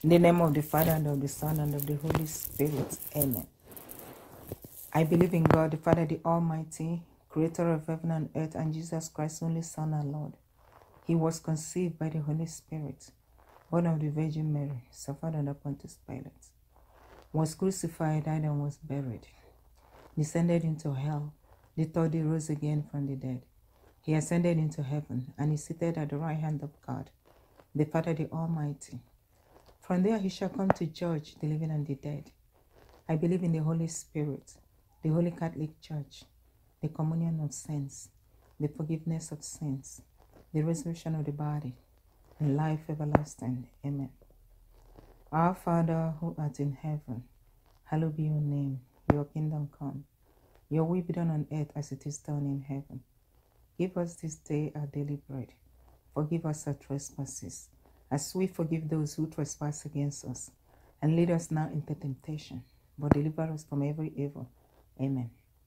In the name of the Father, and of the Son, and of the Holy Spirit. Amen. I believe in God, the Father, the Almighty, creator of heaven and earth, and Jesus Christ, only Son and Lord. He was conceived by the Holy Spirit, born of the Virgin Mary, suffered under Pontius Pilate, was crucified, died, and was buried, descended into hell. The third day rose again from the dead. He ascended into heaven, and is seated at the right hand of God, the Father, the Almighty. From there he shall come to judge the living and the dead. I believe in the Holy Spirit, the Holy Catholic Church, the communion of saints, the forgiveness of sins, the resurrection of the body, and life everlasting. Amen. Our Father, who art in heaven, hallowed be your name. Your kingdom come. Your will be done on earth as it is done in heaven. Give us this day our daily bread. Forgive us our trespasses, as we forgive those who trespass against us. And lead us not into temptation, but deliver us from every evil. Amen.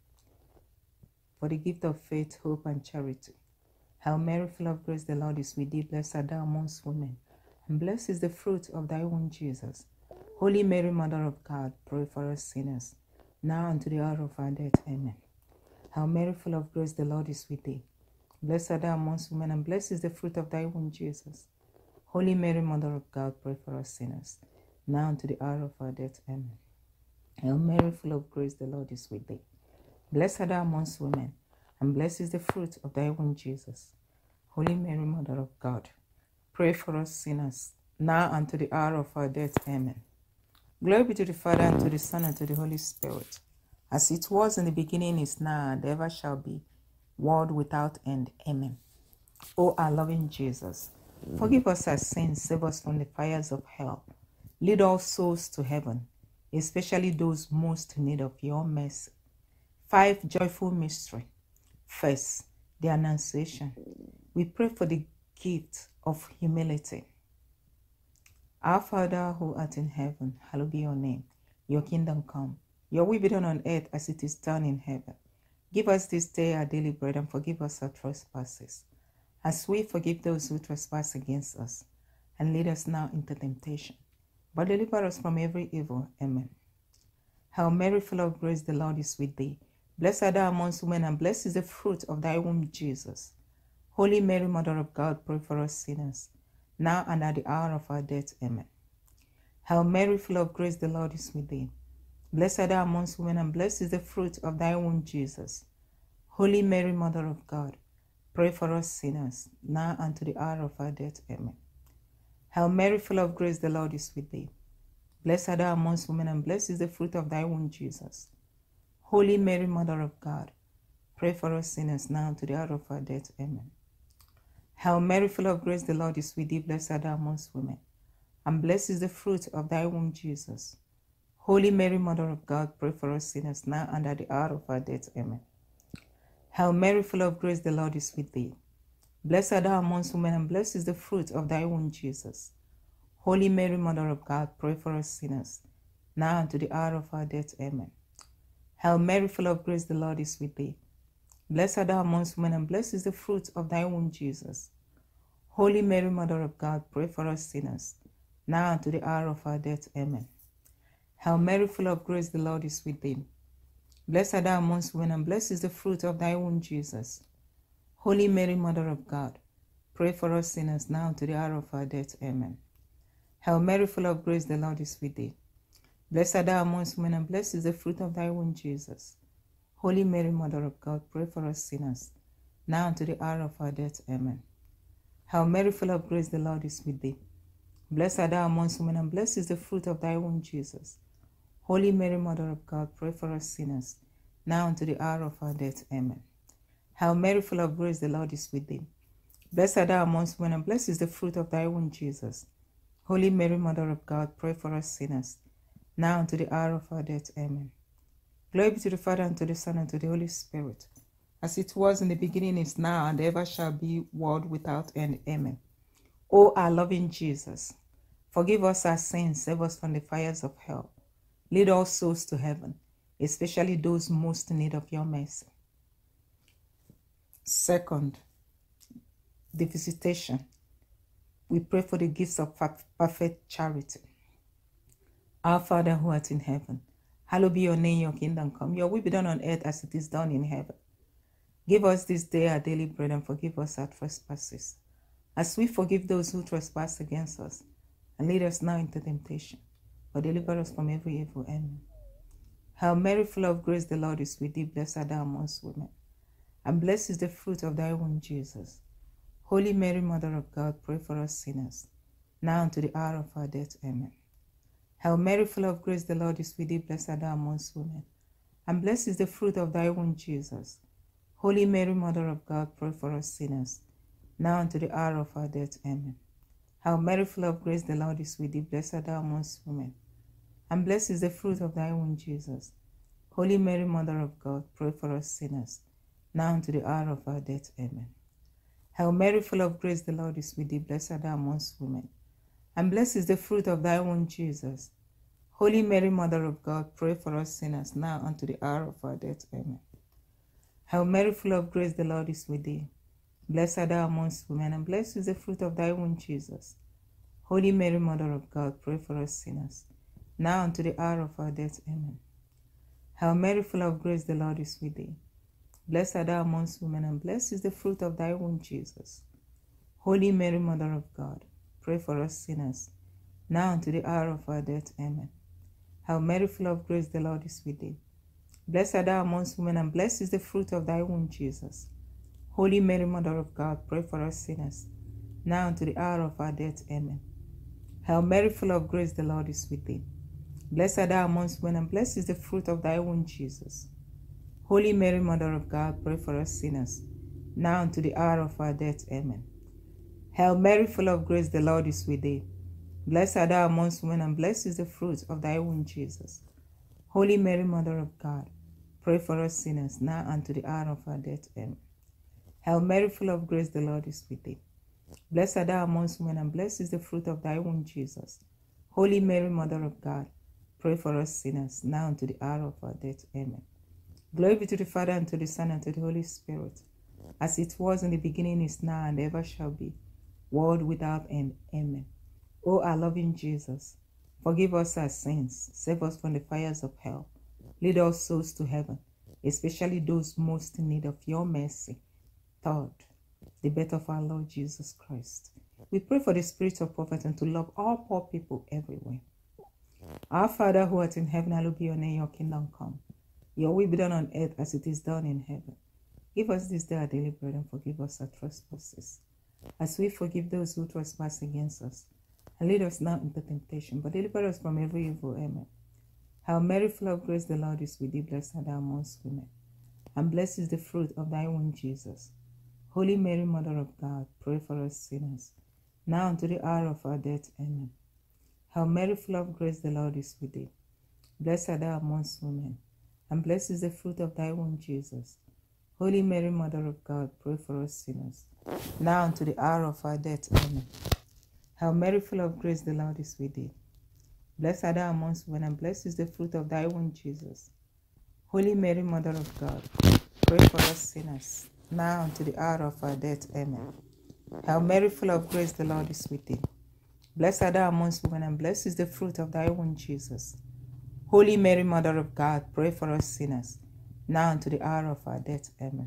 For the gift of faith, hope, and charity. Hail Mary, full of grace, the Lord is with thee. Blessed art thou amongst women, and blessed is the fruit of thy womb, Jesus. Holy Mary, Mother of God, pray for us sinners, now and to the hour of our death. Amen. Hail Mary, full of grace, the Lord is with thee. Blessed art thou amongst women, and blessed is the fruit of thy womb, Jesus. Holy Mary, Mother of God, pray for us sinners, now and to the hour of our death. Amen. Hail Mary, full of grace, the Lord is with thee. Blessed art thou amongst women, and blessed is the fruit of thy womb, Jesus. Holy Mary, Mother of God, pray for us sinners, now and to the hour of our death. Amen. Glory be to the Father, and to the Son, and to the Holy Spirit, as it was in the beginning, is now, and ever shall be, world without end. Amen. O our loving Jesus, forgive us our sins, save us from the fires of hell. Lead all souls to heaven, especially those most in need of your mercy. 5 joyful mystery. First, the Annunciation. We pray for the gift of humility. Our Father, who art in heaven, hallowed be your name. Your kingdom come. Your will be done on earth as it is done in heaven. Give us this day our daily bread, and forgive us our trespasses, as we forgive those who trespass against us. And lead us not into temptation, but deliver us from every evil. Amen. Hail Mary, full of grace, the Lord is with thee. Blessed art thou amongst women, and blessed is the fruit of thy womb, Jesus. Holy Mary, Mother of God, pray for us sinners, now and at the hour of our death. Amen. Hail Mary, full of grace, the Lord is with thee. Blessed art thou amongst women, and blessed is the fruit of thy womb, Jesus. Holy Mary, Mother of God, pray for us sinners, now and to the hour of our death. Amen. Hail Mary, full of grace, the Lord is with thee. Blessed art thou amongst women, and blessed is the fruit of thy womb, Jesus. Holy Mary, Mother of God, pray for us sinners, now and to the hour of our death. Amen. Hail Mary, full of grace, the Lord is with thee. Blessed art thou amongst women, and blessed is the fruit of thy womb, Jesus. Holy Mary, Mother of God, pray for us sinners, now and at the hour of our death. Amen. Hail Mary, full of grace, the Lord is with thee. Blessed art thou amongst women, and blessed is the fruit of thy womb, Jesus. Holy Mary, Mother of God, pray for us sinners, now and to the hour of our death. Amen. Hail Mary, full of grace, the Lord is with thee. Blessed art thou amongst women, and blessed is the fruit of thy womb, Jesus. Holy Mary, Mother of God, pray for us sinners, now and to the hour of our death. Amen. Hail Mary, full of grace, the Lord is with thee. Blessed art thou amongst women, and blessed is the fruit of thy womb, Jesus. Holy Mary, Mother of God, pray for us sinners, now and to the hour of our death. Amen. Hail Mary, full of grace, the Lord is with thee. Blessed art thou amongst women, and blessed is the fruit of thy womb, Jesus. Holy Mary, Mother of God, pray for us sinners, now and to the hour of our death. Amen. Hail Mary, full of grace, the Lord is with thee. Blessed art thou amongst women, and blessed is the fruit of thy womb, Jesus. Holy Mary, Mother of God, pray for us sinners, now and to the hour of our death. Amen. Hail Mary, full of grace, the Lord is with thee. Blessed art thou amongst women, and blessed is the fruit of thy womb, Jesus. Holy Mary, Mother of God, pray for us sinners, now and to the hour of our death. Amen. Glory be to the Father, and to the Son, and to the Holy Spirit, as it was in the beginning, is now, and ever shall be, world without end. Amen. O our loving Jesus, forgive us our sins, save us from the fires of hell. Lead all souls to heaven, especially those most in need of your mercy. Second, the visitation. We pray for the gifts of perfect charity. Our Father who art in heaven, hallowed be your name, your kingdom come. Your will be done on earth as it is done in heaven. Give us this day our daily bread, and forgive us our trespasses, as we forgive those who trespass against us. And lead us not into temptation, but deliver us from every evil. Amen. Hail Mary, full of grace, the Lord is with thee. Blessed art thou amongst women, and blessed is the fruit of thy womb, Jesus. Holy Mary, Mother of God, pray for us sinners, now and to the hour of our death. Amen. Hail Mary, full of grace, the Lord is with thee. Blessed art thou amongst women, and blessed is the fruit of thy womb, Jesus. Holy Mary, Mother of God, pray for us sinners, now and to the hour of our death. Amen. Hail Mary, full of grace, the Lord is with thee. Blessed art thou amongst women, and blessed is the fruit of thy womb, Jesus. Holy Mary, Mother of God, pray for us sinners, now and to the hour of our death. Amen. Hail Mary, full of grace, the Lord is with thee. Blessed art thou amongst women, and blessed is the fruit of thy womb, Jesus. Holy Mary, Mother of God, pray for us sinners, now and to the hour of our death. Amen. Hail Mary, full of grace, the Lord is with thee. Blessed art thou amongst women, and blessed is the fruit of thy womb, Jesus. Holy Mary, Mother of God, pray for us sinners, now and to the hour of our death. Amen. Hail Mary, full of grace, the Lord is with thee. Blessed art thou amongst women, and blessed is the fruit of thy womb, Jesus. Holy Mary, Mother of God, pray for us sinners, now and to the hour of our death. Amen. Hail Mary, full of grace, the Lord is with thee. Blessed art thou amongst women, and blessed is the fruit of thy womb, Jesus. Holy Mary, Mother of God, pray for us sinners, now and to the hour of our death. Amen. Hail Mary, full of grace, the Lord is with thee. Blessed art thou amongst women, and blessed is the fruit of thy womb, Jesus. Holy Mary, Mother of God, pray for us sinners, now and to the hour of our death. Amen. Hail Mary, full of grace, the Lord is with thee. Blessed art thou amongst women, and blessed is the fruit of thy womb, Jesus. Holy Mary, Mother of God, pray for us sinners, now and to the hour of our death. Amen. Hail Mary, full of grace, the Lord is with thee. Blessed art thou amongst women, and blessed is the fruit of thy womb, Jesus. Holy Mary, Mother of God, pray for us sinners, now and to the hour of our death. Amen. Glory be to the Father, and to the Son, and to the Holy Spirit, as it was in the beginning, is now, and ever shall be, world without end. Amen. O our loving Jesus, forgive us our sins, save us from the fires of hell, lead all souls to heaven, especially those most in need of your mercy. Third, the birth of our Lord Jesus Christ. We pray for the spirit of prophet, and to love all poor people everywhere. Our Father who art in heaven, hallowed be your name, your kingdom come. Your will be done on earth as it is done in heaven. Give us this day our daily bread, and forgive us our trespasses, as we forgive those who trespass against us. And lead us not into temptation, but deliver us from every evil. Amen. Hail Mary, full of grace, the Lord is with thee. Blessed art thou amongst women, and blessed is the fruit of thy womb, Jesus. Holy Mary, Mother of God, pray for us sinners, now and to the hour of our death. Amen. Hail Mary, full of grace, the Lord is with thee. Blessed art thou amongst women, and blessed is the fruit of thy womb, Jesus. Holy Mary, Mother of God, pray for us sinners, now and to the hour of our death. Amen. Hail Mary, full of grace, the Lord is with thee. Blessed art thou amongst women, and blessed is the fruit of thy womb, Jesus. Holy Mary, Mother of God, pray for us sinners, now and to the hour of our death. Amen. Hail Mary, full of grace, the Lord is with thee. Blessed art thou amongst women, and blessed is the fruit of thy womb, Jesus. Holy Mary, Mother of God, pray for us sinners, now and to the hour of our death. Amen.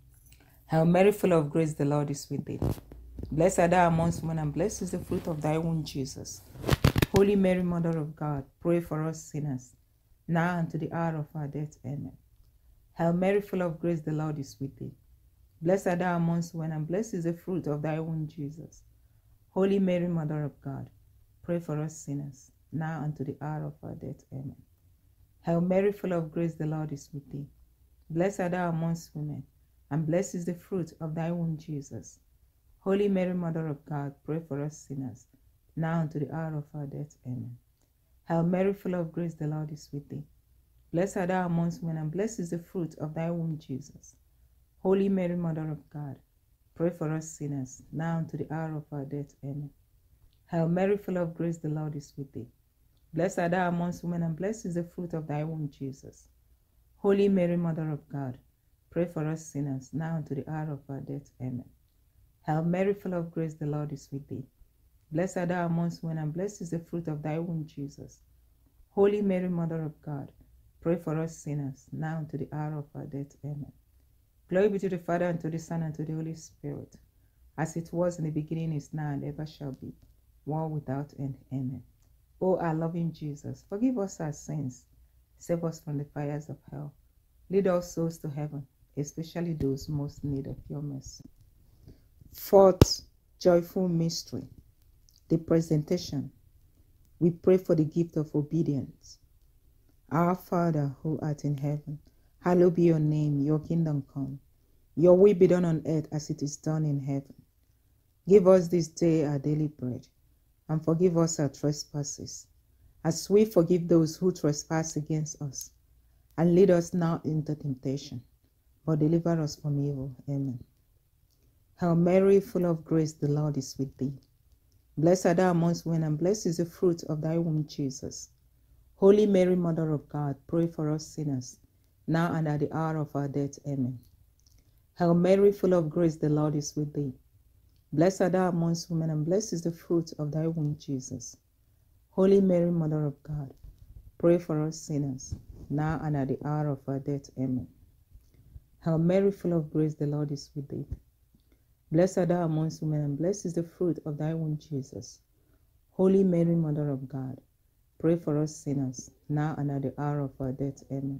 Hail Mary, full of grace, the Lord is with thee. Blessed art thou amongst women, and blessed is the fruit of thy womb, Jesus. Holy Mary, Mother of God, pray for us sinners, now and to the hour of our death. Amen. Hail Mary, full of grace, the Lord is with thee. Blessed art thou amongst women, and blessed is the fruit of thy womb, Jesus. Holy Mary, Mother of God, pray for us sinners, now and to the hour of our death. Amen. Hail Mary, full of grace, the Lord is with thee. Blessed art thou amongst women, and blessed is the fruit of thy womb, Jesus. Holy Mary, Mother of God, pray for us sinners, now and to the hour of our death. Amen. Hail Mary, full of grace, the Lord is with thee. Blessed art thou amongst women, and blessed is the fruit of thy womb, Jesus. Holy Mary, Mother of God, pray for us sinners, now and to the hour of our death. Amen. Hail Mary, full of grace, the Lord is with thee. Blessed art thou amongst women, and blessed is the fruit of thy womb, Jesus. Holy Mary, Mother of God, pray for us sinners, now and to the hour of our death. Amen. Hail Mary, full of grace, the Lord is with thee. Blessed art thou amongst women, and blessed is the fruit of thy womb, Jesus. Holy Mary, Mother of God, pray for us sinners, now and to the hour of our death. Amen. Glory be to the Father, and to the Son, and to the Holy Spirit, as it was in the beginning, is now, and ever shall be, world without end. Amen. O our loving Jesus, forgive us our sins, save us from the fires of hell, lead all souls to heaven, especially those most in need of your mercy. Fourth joyful mystery, the presentation. We pray for the gift of obedience. Our Father, who art in heaven, hallowed be your name, your kingdom come. Your will be done on earth as it is done in heaven. Give us this day our daily bread, and forgive us our trespasses, as we forgive those who trespass against us. And lead us not into temptation, but deliver us from evil. Amen. Hail Mary, full of grace, the Lord is with thee. Blessed art thou amongst women, and blessed is the fruit of thy womb, Jesus. Holy Mary, Mother of God, pray for us sinners, now and at the hour of our death. Amen. Hail Mary, full of grace, the Lord is with thee. Blessed art thou amongst women, and blessed is the fruit of thy womb, Jesus. Holy Mary, Mother of God, pray for us sinners, now and at the hour of our death. Amen. Hail Mary, full of grace, the Lord is with thee. Blessed art thou amongst women, and blessed is the fruit of thy womb, Jesus. Holy Mary, Mother of God, pray for us sinners, now and at the hour of our death. Amen.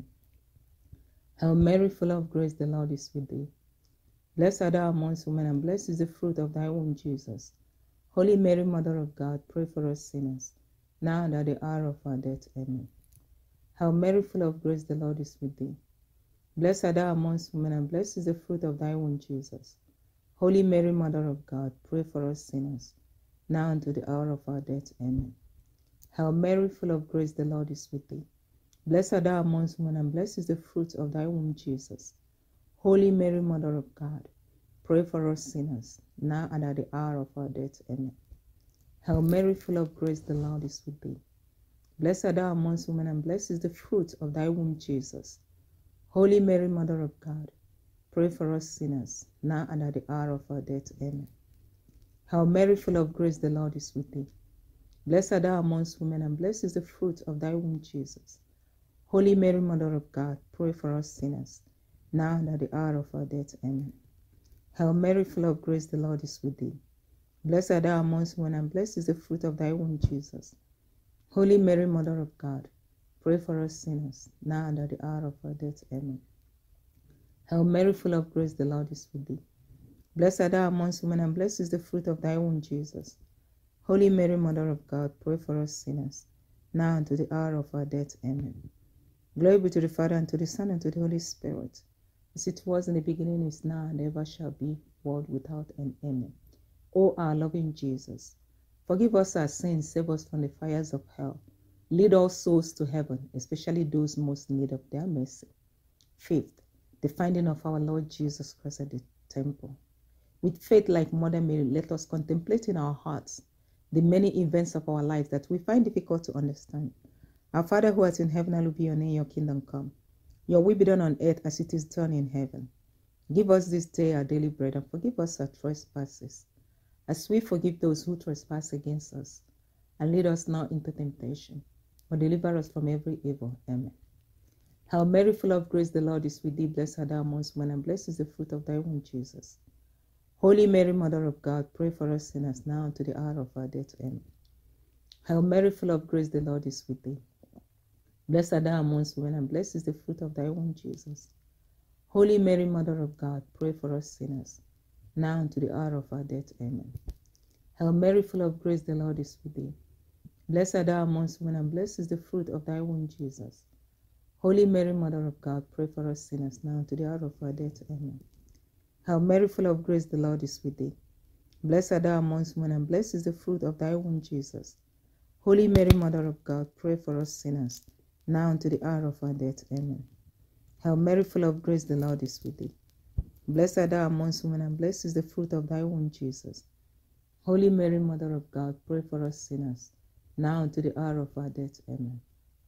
Hail Mary, full of grace, the Lord is with thee. Blessed art thou amongst women, and blessed is the fruit of thy womb, Jesus. Holy Mary, Mother of God, pray for us sinners, now and at the hour of our death. Amen. Hail Mary, full of grace, the Lord is with thee. Blessed art thou amongst women, and blessed is the fruit of thy womb, Jesus. Holy Mary, Mother of God, pray for us sinners, now and to the hour of our death. Amen. Hail Mary, full of grace, the Lord is with thee. Blessed art thou amongst women, and blessed is the fruit of thy womb, Jesus. Holy Mary, Mother of God, pray for us sinners, now and at the hour of our death. Amen. Hail Mary, full of grace, the Lord is with thee. Blessed art thou amongst women, and blessed is the fruit of thy womb, Jesus. Holy Mary, Mother of God, pray for us sinners, now and at the hour of our death. Amen. Hail Mary, full of grace, the Lord is with thee. Blessed art thou amongst women, and blessed is the fruit of thy womb, Jesus. Holy Mary, Mother of God, pray for us sinners, now and at the hour of our death. Amen. Hail Mary, full of grace, the Lord is with thee. Blessed art thou amongst women, and blessed is the fruit of thy womb, Jesus. Holy Mary, Mother of God, pray for us sinners, now and at the hour of our death. Amen. Hail Mary, full of grace, the Lord is with thee. Blessed art thou amongst women, and blessed is the fruit of thy womb, Jesus. Holy Mary, Mother of God, pray for us sinners, now and to the hour of our death. Amen. Glory be to the Father, and to the Son, and to the Holy Spirit, as it was in the beginning, is now, and ever shall be, world without end. Amen. O our loving Jesus, forgive us our sins, save us from the fires of hell, lead all souls to heaven, especially those most in need of their mercy. Fifth, the finding of our Lord Jesus Christ at the temple. With faith like Mother Mary, let us contemplate in our hearts the many events of our life that we find difficult to understand. Our Father who art in heaven, hallowed be your name, your kingdom come. Your will be done on earth as it is done in heaven. Give us this day our daily bread, and forgive us our trespasses, as we forgive those who trespass against us. And lead us not into temptation, but deliver us from every evil. Amen. Hail Mary, full of grace, the Lord is with thee. Blessed art thou amongst women, and blessed is the fruit of thy womb, Jesus. Holy Mary, Mother of God, pray for us sinners, now and to the hour of our death. Amen. Hail Mary, full of grace, the Lord is with thee. Blessed art thou amongst women, and blessed is the fruit of thy womb, Jesus. Holy Mary, Mother of God, pray for us sinners, now and to the hour of our death. Amen. Hail Mary, full of grace, the Lord is with thee. Blessed art thou amongst women, and blessed is the fruit of thy womb, Jesus. Holy Mary, Mother of God, pray for us sinners, now and to the hour of our death. Amen. Hail Mary, full of grace, the Lord is with thee. Blessed art thou amongst women, and blessed is the fruit of thy womb, Jesus. Holy Mary, Mother of God, pray for us sinners, now and to the hour of our death. Amen. Hail Mary, full of grace, the Lord is with thee. Blessed art thou amongst women, and blessed is the fruit of thy womb, Jesus. Holy Mary, Mother of God, pray for us sinners, now and to the hour of our death. Amen.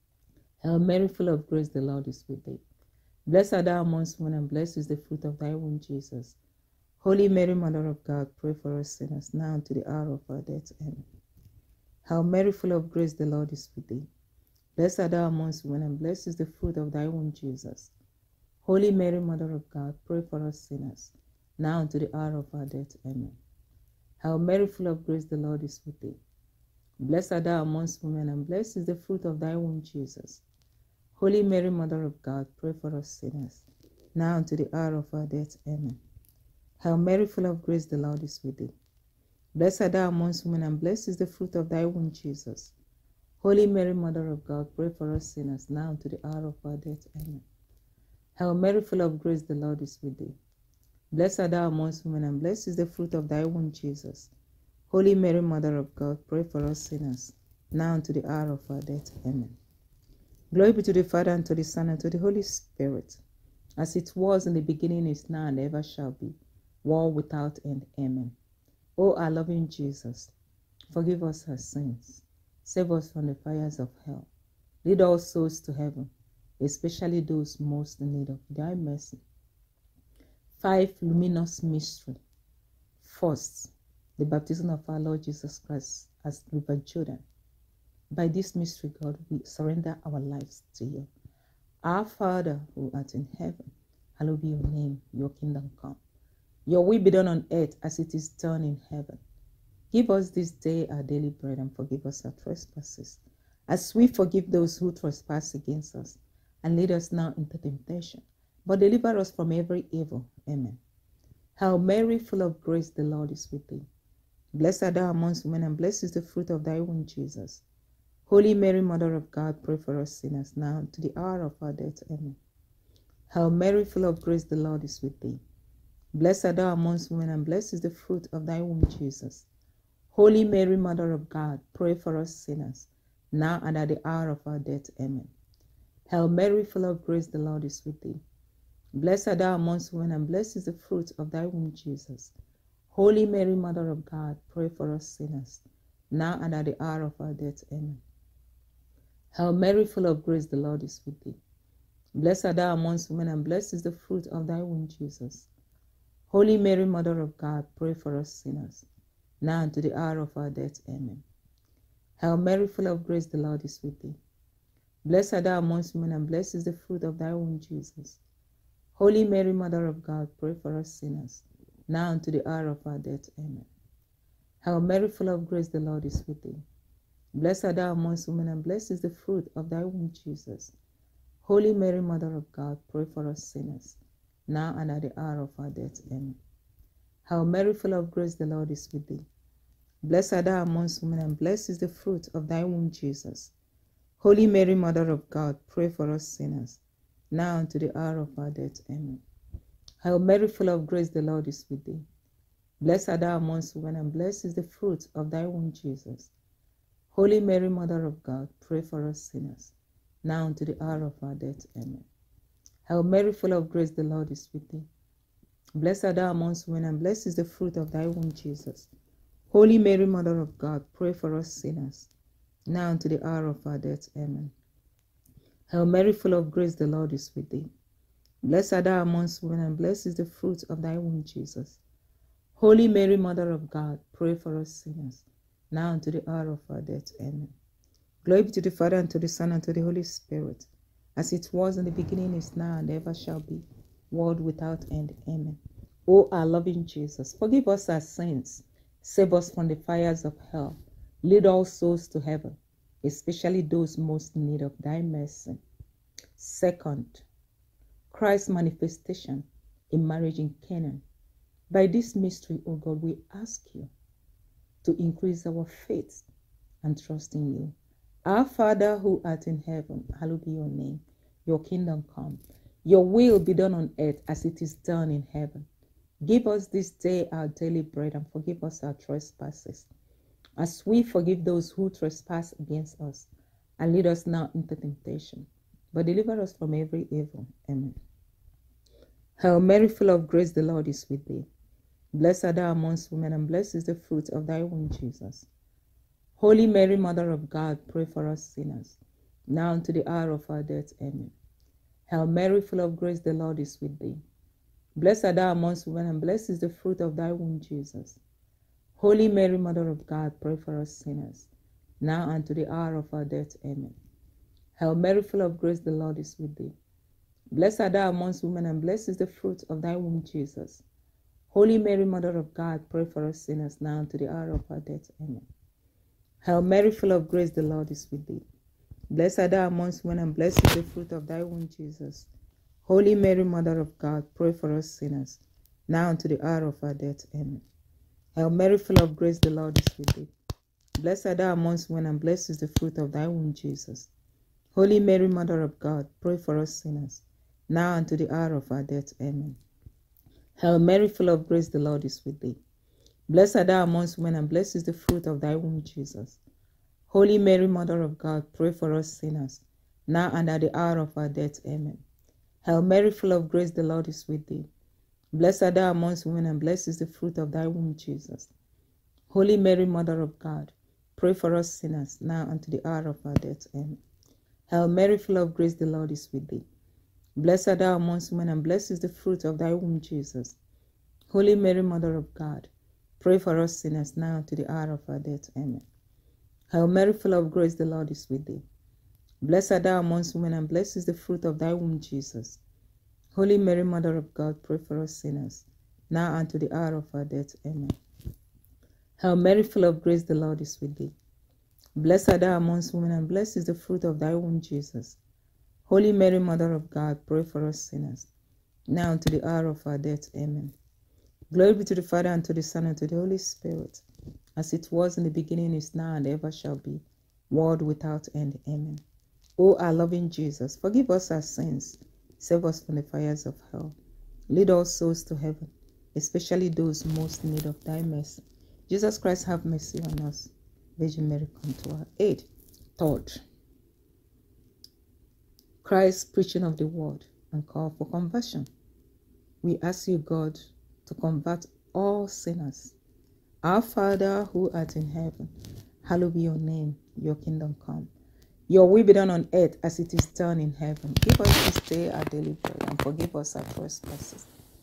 Hail Mary, full of grace, the Lord is with thee. Blessed art thou amongst women, and blessed is the fruit of thy womb, Jesus. Holy Mary, Mother of God, pray for us sinners, now and to the hour of our death. Amen. Hail Mary, full of grace, the Lord is with thee. Blessed art thou amongst women, and blessed is the fruit of thy womb, Jesus. Holy Mary, Mother of God, pray for us sinners, now and to the hour of our death. Amen. Hail Mary, full of grace, the Lord is with thee. Blessed art thou amongst women, and blessed is the fruit of thy womb, Jesus. Holy Mary, Mother of God, pray for us sinners, now and to the hour of our death. Amen. Hail Mary, full of grace, the Lord is with thee. Blessed art thou amongst women, and blessed is the fruit of thy womb, Jesus. Holy Mary, Mother of God, pray for us sinners, now and to the hour of our death. Amen. Hail Mary, full of grace, the Lord is with thee. Blessed art thou amongst women, and blessed is the fruit of thy womb, Jesus. Holy Mary, Mother of God, pray for us sinners, now and to the hour of our death. Amen. Glory be to the Father, and to the Son, and to the Holy Spirit, as it was in the beginning, is now, and ever shall be, world without end. Amen. O our loving Jesus, forgive us our sins, save us from the fires of hell, lead all souls to heaven, especially those most in need of thy mercy. 5 luminous mystery. First, the baptism of our Lord Jesus Christ as River Jordan. By this mystery, God, we surrender our lives to you. Our Father who art in heaven, hallowed be your name, your kingdom come. Your will be done on earth as it is done in heaven. Give us this day our daily bread, and forgive us our trespasses, as we forgive those who trespass against us. And lead us not into temptation, but deliver us from every evil. Amen. Hail Mary, full of grace, the Lord is with thee. Blessed art thou amongst women, and blessed is the fruit of thy womb, Jesus. Holy Mary, Mother of God, pray for us sinners, now and to the hour of our death. Amen. Hail Mary, full of grace, the Lord is with thee. Blessed art thou amongst women, and blessed is the fruit of thy womb, Jesus. Holy Mary, Mother of God, pray for us sinners, now and at the hour of our death. Amen. Hail Mary, full of grace, the Lord is with thee. Blessed art thou amongst women, and blessed is the fruit of thy womb, Jesus. Holy Mary, Mother of God, pray for us sinners, now and at the hour of our death. Amen. Hail Mary, full of grace, the Lord is with thee. Blessed art thou amongst women, and blessed is the fruit of thy womb, Jesus. Holy Mary, Mother of God, pray for us sinners, now and to the hour of our death. Amen. Hail Mary, full of grace, the Lord is with thee. Blessed art thou amongst women, and blessed is the fruit of thy womb, Jesus. Holy Mary, Mother of God, pray for us sinners, now and to the hour of our death. Amen. Hail Mary, full of grace, the Lord is with thee. Blessed art thou amongst women, and blessed is the fruit of thy womb, Jesus. Holy Mary, Mother of God, pray for us sinners, now and at the hour of our death. Amen. Hail Mary, full of grace, the Lord is with thee. Blessed art thou amongst women, and blessed is the fruit of thy womb, Jesus. Holy Mary, Mother of God, pray for us sinners, now and to the hour of our death. Amen. Hail Mary, full of grace, the Lord is with thee. Blessed art thou amongst women, and blessed is the fruit of thy womb, Jesus. Holy Mary, Mother of God, pray for us sinners, now and to the hour of our death. Amen. Hail Mary, full of grace, the Lord is with thee. Blessed art thou amongst women, and blessed is the fruit of thy womb, Jesus. Holy Mary, Mother of God, pray for us sinners, now and to the hour of our death. Amen. Hail Mary, full of grace, the Lord is with thee. Blessed art thou amongst women, and blessed is the fruit of thy womb, Jesus. Holy Mary, Mother of God, pray for us sinners, now and to the hour of our death. Amen. Glory be to the Father, and to the Son, and to the Holy Spirit, as it was in the beginning, is now, and ever shall be, world without end. Amen. O our loving Jesus, forgive us our sins, save us from the fires of hell, lead all souls to heaven, especially those most in need of thy mercy. Second, Christ's manifestation in marriage in Canaan. By this mystery, O God, we ask you to increase our faith and trust in you. Our Father who art in heaven, hallowed be your name. Your kingdom come. Your will be done on earth as it is done in heaven. Give us this day our daily bread, and forgive us our trespasses, as we forgive those who trespass against us. And lead us not into temptation, but deliver us from every evil. Amen. Hail Mary, full of grace, the Lord is with thee. Blessed art thou amongst women, and blessed is the fruit of thy womb, Jesus. Holy Mary, Mother of God, pray for us sinners, now and to the hour of our death. Amen. Hail Mary, full of grace, the Lord is with thee. Blessed art thou amongst women, and blessed is the fruit of thy womb, Jesus. Holy Mary, Mother of God, pray for us sinners, now and to the hour of our death. Amen. Hail Mary, full of grace, the Lord is with thee. Blessed art thou amongst women, and blessed is the fruit of thy womb, Jesus. Holy Mary, Mother of God, pray for us sinners now and to the hour of our death. Amen. Hail Mary, full of grace, the Lord is with thee. Blessed art thou amongst women, and blessed is the fruit of thy womb, Jesus. Holy Mary, Mother of God, pray for us sinners, now and to the hour of our death. Amen. Hail Mary, full of grace, the Lord is with thee. Blessed art thou amongst women, and blessed is the fruit of thy womb, Jesus. Holy Mary, Mother of God, pray for us sinners, now and to the hour of our death. Amen. Hail Mary, full of grace, the Lord is with thee. Blessed art thou amongst women, and blessed is the fruit of thy womb, Jesus. Holy Mary, Mother of God, pray for us sinners, now and at the hour of our death. Amen. Hail Mary, full of grace, the Lord is with thee. Blessed art thou amongst women, and blessed is the fruit of thy womb, Jesus. Holy Mary, Mother of God, pray for us sinners, now and to the hour of our death. Amen. Hail Mary, full of grace, the Lord is with thee. Blessed art thou amongst women, and blessed is the fruit of thy womb, Jesus. Holy Mary, Mother of God, pray for us sinners, now and to the hour of our death. Amen. Hail Mary, full of grace, the Lord is with thee. Blessed art thou amongst women, and blessed is the fruit of thy womb, Jesus. Holy Mary, Mother of God, pray for us sinners, now and to the hour of our death. Amen. Hail Mary, full of grace, the Lord is with thee. Blessed art thou amongst women, and blessed is the fruit of thy womb, Jesus. Holy Mary, Mother of God, pray for us sinners, now and to the hour of our death. Amen. Glory be to the Father, and to the Son, and to the Holy Spirit, as it was in the beginning, is now, and ever shall be, world without end. Amen. O our loving Jesus, forgive us our sins, save us from the fires of hell. Lead all souls to heaven, especially those most in need of thy mercy. Jesus Christ, have mercy on us. Virgin Mary, come to our aid. Third, Christ's preaching of the word and call for conversion. We ask you, God, to convert all sinners. Our Father who art in heaven, hallowed be your name, your kingdom come. Your will be done on earth as it is done in heaven. Give us this day our daily bread, and forgive us our trespasses,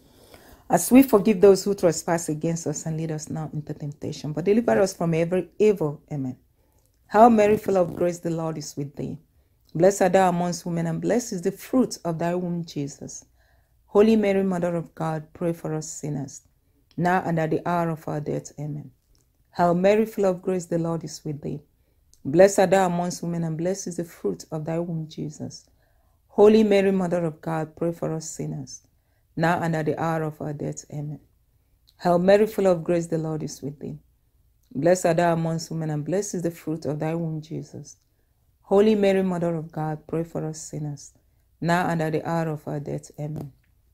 as we forgive those who trespass against us, and lead us not into temptation, but deliver us from every evil. Amen. Hail Mary, full of grace, the Lord is with thee. Blessed art thou amongst women, and blessed is the fruit of thy womb, Jesus. Holy Mary, Mother of God, pray for us sinners, now and at the hour of our death. Amen. Hail Mary, full of grace, the Lord is with thee. Blessed art thou amongst women, and blessed is the fruit of thy womb, Jesus. Holy Mary, Mother of God, pray for us sinners, now and at the hour of our death. Amen. Hail Mary, full of grace, the Lord is with thee. Blessed art thou amongst women, and blessed is the fruit of thy womb, Jesus. Holy Mary, Mother of God, pray for us sinners, now and at the hour of our death. Amen.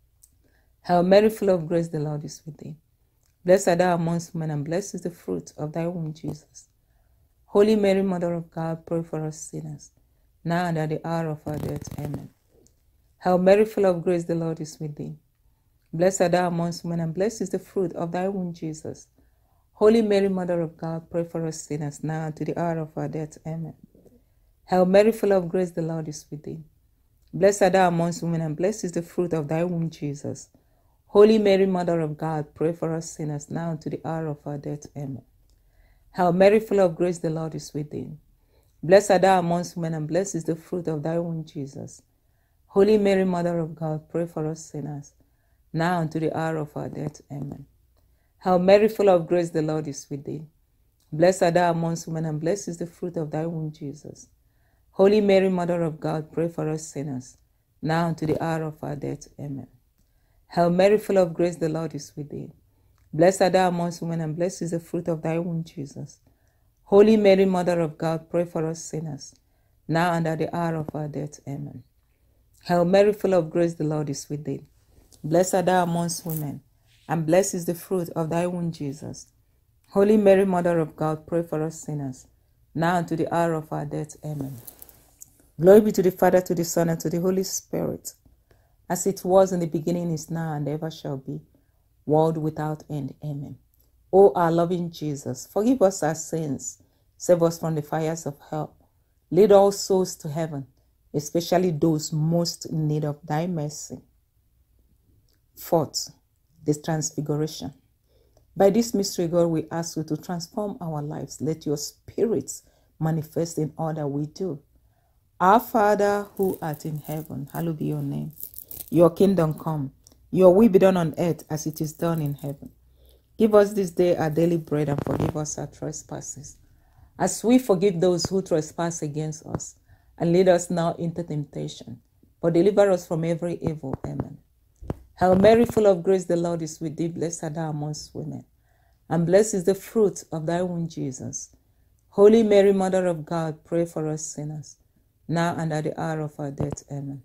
Hail Mary, full of grace, the Lord is with thee. Blessed art thou amongst women, and blessed is the fruit of thy womb, Jesus. Holy Mary, Mother of God, pray for us sinners, now and at the hour of our death. Amen. Hail Mary, full of grace, the Lord is with thee. Blessed art thou amongst women, and blessed is the fruit of thy womb, Jesus. Holy Mary, Mother of God, pray for us sinners, now and to the hour of our death. Amen. Hail Mary, full of grace, the Lord is with thee. Blessed art thou amongst women, and blessed is the fruit of thy womb, Jesus. Holy Mary, Mother of God, pray for us sinners, now and to the hour of our death. Amen. Hail Mary, full of grace, the Lord is with thee. Blessed art thou amongst women, and blessed is the fruit of thy womb, Jesus. Holy Mary, Mother of God, pray for us sinners, now and to the hour of our death. Amen. Hail Mary, full of grace, the Lord is with thee. Blessed art thou amongst women, and blessed is the fruit of thy womb, Jesus. Holy Mary, Mother of God, pray for us sinners, now and to the hour of our death. Amen. Hail Mary, full of grace, the Lord is with thee. Blessed art thou amongst women, and blessed is the fruit of thy womb, Jesus. Holy Mary, Mother of God, pray for us sinners, now and at the hour of our death. Amen. Hail Mary, full of grace, the Lord is with thee. Blessed art thou amongst women, and blessed is the fruit of thy womb, Jesus. Holy Mary, Mother of God, pray for us sinners, now and to the hour of our death. Amen. Glory be to the Father, to the Son, and to the Holy Spirit, as it was in the beginning, is now, and ever shall be, world without end. Amen. O our loving Jesus, forgive us our sins, save us from the fires of hell. Lead all souls to heaven, especially those most in need of thy mercy. Fourth, the transfiguration. By this mystery, God, we ask you to transform our lives. Let your spirits manifest in all that we do. Our Father who art in heaven, hallowed be your name. Your kingdom come. Your will be done on earth as it is done in heaven. Give us this day our daily bread and forgive us our trespasses, as we forgive those who trespass against us. And lead us not into temptation, but deliver us from every evil. Amen. Hail Mary, full of grace, the Lord is with thee. Blessed art thou amongst women, and blessed is the fruit of thy womb, Jesus. Holy Mary, Mother of God, pray for us sinners, now and at the hour of our death. Amen.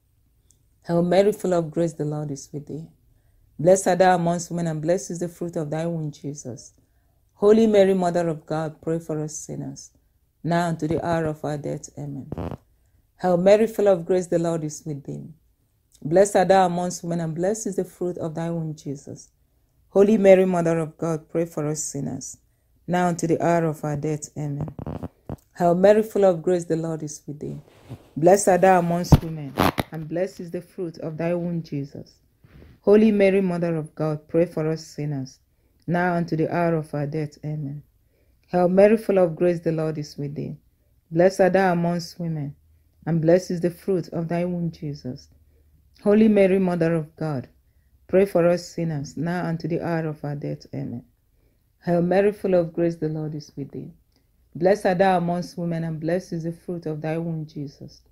Hail Mary, full of grace, the Lord is with thee. Blessed art thou amongst women, and blessed is the fruit of thy womb, Jesus. Holy Mary, Mother of God, pray for us sinners, now and to the hour of our death. Amen. Hail Mary, full of grace, the Lord is with thee. Blessed art thou amongst women, and blessed is the fruit of thy womb, Jesus. Holy Mary, Mother of God, pray for us sinners, now and to the hour of our death. Amen. Hail Mary, full of grace, the Lord is with thee. Blessed art thou amongst women, and blessed is the fruit of thy womb, Jesus. Holy Mary, Mother of God, pray for us sinners, now and to the hour of our death. Amen. Hail Mary, full of grace, the Lord is with thee. Blessed art thou amongst women, and blessed is the fruit of thy womb, Jesus. Holy Mary, Mother of God, pray for us sinners, now and to the hour of our death. Amen. Hail Mary, full of grace, the Lord is with thee. Blessed art thou amongst women, and blessed is the fruit of thy womb, Jesus.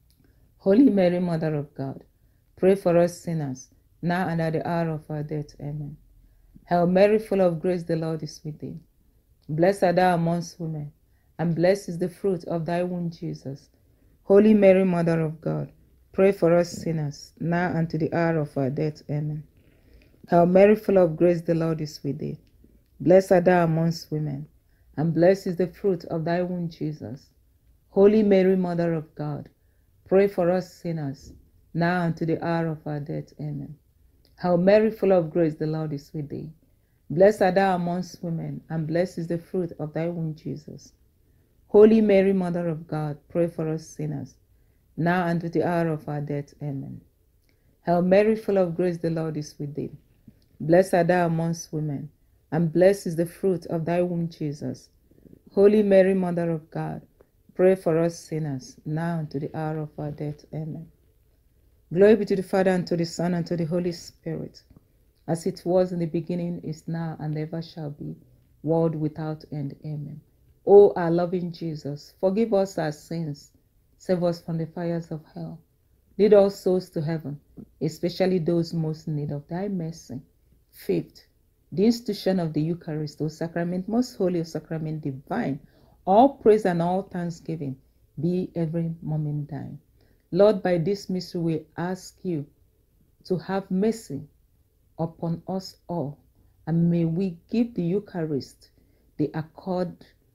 Holy Mary, Mother of God, pray for us sinners, now and at the hour of our death. Amen. Hail Mary, full of grace, the Lord is with thee. Blessed art thou amongst women, and blessed is the fruit of thy womb, Jesus. Holy Mary, Mother of God, pray for us sinners, now and to the hour of our death. Amen. Hail Mary, full of grace, the Lord is with thee. Blessed art thou amongst women, and blessed is the fruit of thy womb, Jesus. Holy Mary, Mother of God, pray for us sinners, now and to the hour of our death. Amen. Hail Mary, full of grace, the Lord is with thee. Blessed art thou amongst women, and blessed is the fruit of thy womb, Jesus. Holy Mary, Mother of God, pray for us sinners, now and to the hour of our death. Amen. Hail Mary, full of grace, the Lord is with thee. Blessed art thou amongst women, and blessed is the fruit of thy womb, Jesus. Holy Mary, Mother of God, pray for us sinners, now and to the hour of our death. Amen. Glory be to the Father, and to the Son, and to the Holy Spirit, as it was in the beginning, is now, and ever shall be, world without end. Amen. O our loving Jesus, forgive us our sins, save us from the fires of hell, lead all souls to heaven, especially those most in need of thy mercy. Fifth, the institution of the Eucharist, O sacrament most holy, O sacrament divine, all praise and all thanksgiving be every moment thine. Lord, by this mystery we ask you to have mercy upon us all, and may we give the Eucharist the accord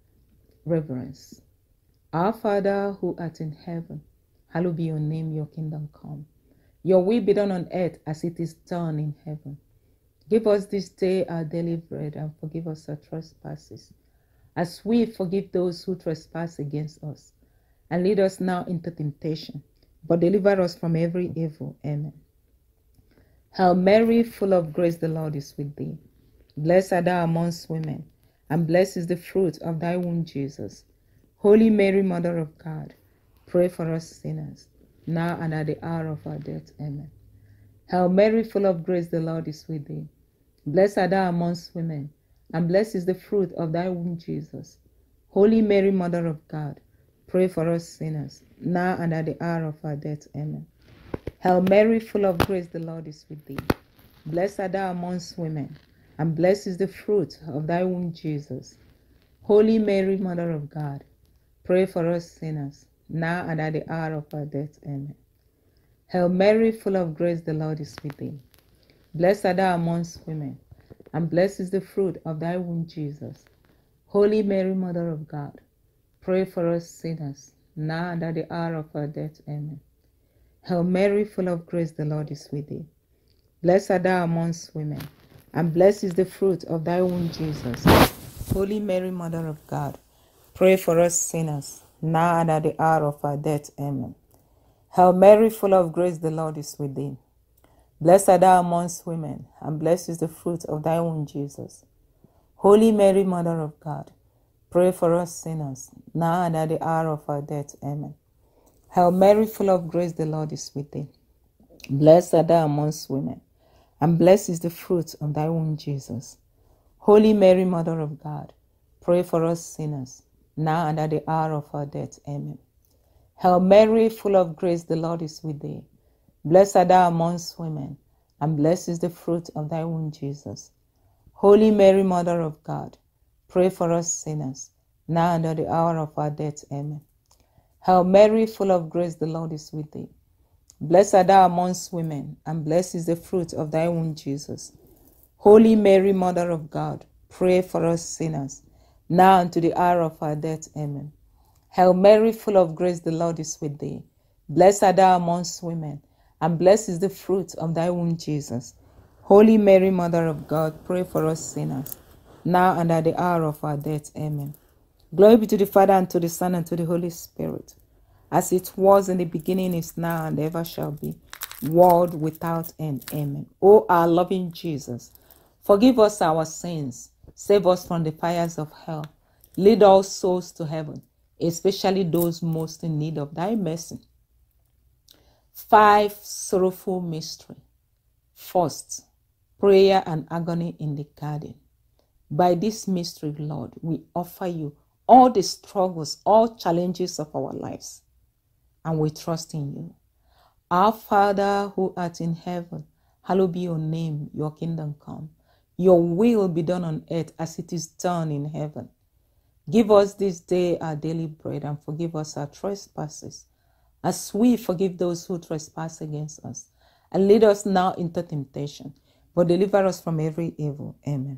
reverence. Our Father who art in heaven, hallowed be your name, your kingdom come. Your will be done on earth as it is done in heaven. Give us this day our daily bread, and forgive us our trespasses, as we forgive those who trespass against us. And lead us not into temptation, but deliver us from every evil. Amen. Hail Mary, full of grace, the Lord is with thee. Blessed art thou amongst women, and blessed is the fruit of thy womb, Jesus. Holy Mary, Mother of God, pray for us sinners, now and at the hour of our death. Amen. Hail Mary, full of grace, the Lord is with thee. Blessed art thou amongst women, and blessed is the fruit of thy womb, Jesus. Holy Mary, Mother of God, pray for us sinners, now and at the hour of our death. Amen. Hail Mary, full of grace, the Lord is with thee. Blessed art thou amongst women, and blessed is the fruit of thy womb, Jesus. Holy Mary, Mother of God, pray for us sinners, now and at the hour of our death. Amen. Hail Mary, full of grace, the Lord is with thee. Blessed art thou amongst women, and blessed is the fruit of thy womb, Jesus. Holy Mary, Mother of God, pray for us sinners, now and at the hour of our death. Amen. Hail Mary, full of grace, the Lord is with thee. Blessed art thou amongst women, and blessed is the fruit of thy womb, Jesus. Holy Mary, Mother of God, pray for us sinners, now and at the hour of our death. Amen. Hail Mary, full of grace, the Lord is with thee. Blessed art thou amongst women, and blessed is the fruit of thy womb, Jesus. Holy Mary, Mother of God, pray for us sinners, now and at the hour of our death. Amen. Hail Mary, full of grace, the Lord is with thee. Blessed art thou amongst women, and blessed is the fruit of thy womb, Jesus. Holy Mary, Mother of God, pray for us sinners, now and at the hour of our death. Amen. Hail Mary, full of grace, the Lord is with thee. Blessed art thou amongst women, and blessed is the fruit of thy womb, Jesus. Holy Mary, Mother of God, pray for us sinners, now and at the hour of our death. Amen. Hail Mary, full of grace, the Lord is with thee. Blessed art thou amongst women, and blessed is the fruit of thy womb, Jesus. Holy Mary, Mother of God, pray for us sinners, now and to the hour of our death. Amen. Hail Mary, full of grace, the Lord is with thee. Blessed art thou amongst women, and blessed is the fruit of thy womb, Jesus. Holy Mary, Mother of God, pray for us sinners, now and at the hour of our death. Amen. Glory be to the Father, and to the Son, and to the Holy Spirit, as it was in the beginning, is now, and ever shall be, world without end. Amen. O our loving Jesus, forgive us our sins, save us from the fires of hell, lead all souls to heaven, especially those most in need of thy mercy. 5 sorrowful mystery. First, prayer and agony in the garden. By this mystery, Lord, we offer you all the struggles, all challenges of our lives, and we trust in you. Our Father who art in heaven, hallowed be your name, your kingdom come. Your will be done on earth as it is done in heaven. Give us this day our daily bread, and forgive us our trespasses, as we forgive those who trespass against us. And lead us not into temptation, but deliver us from every evil. Amen.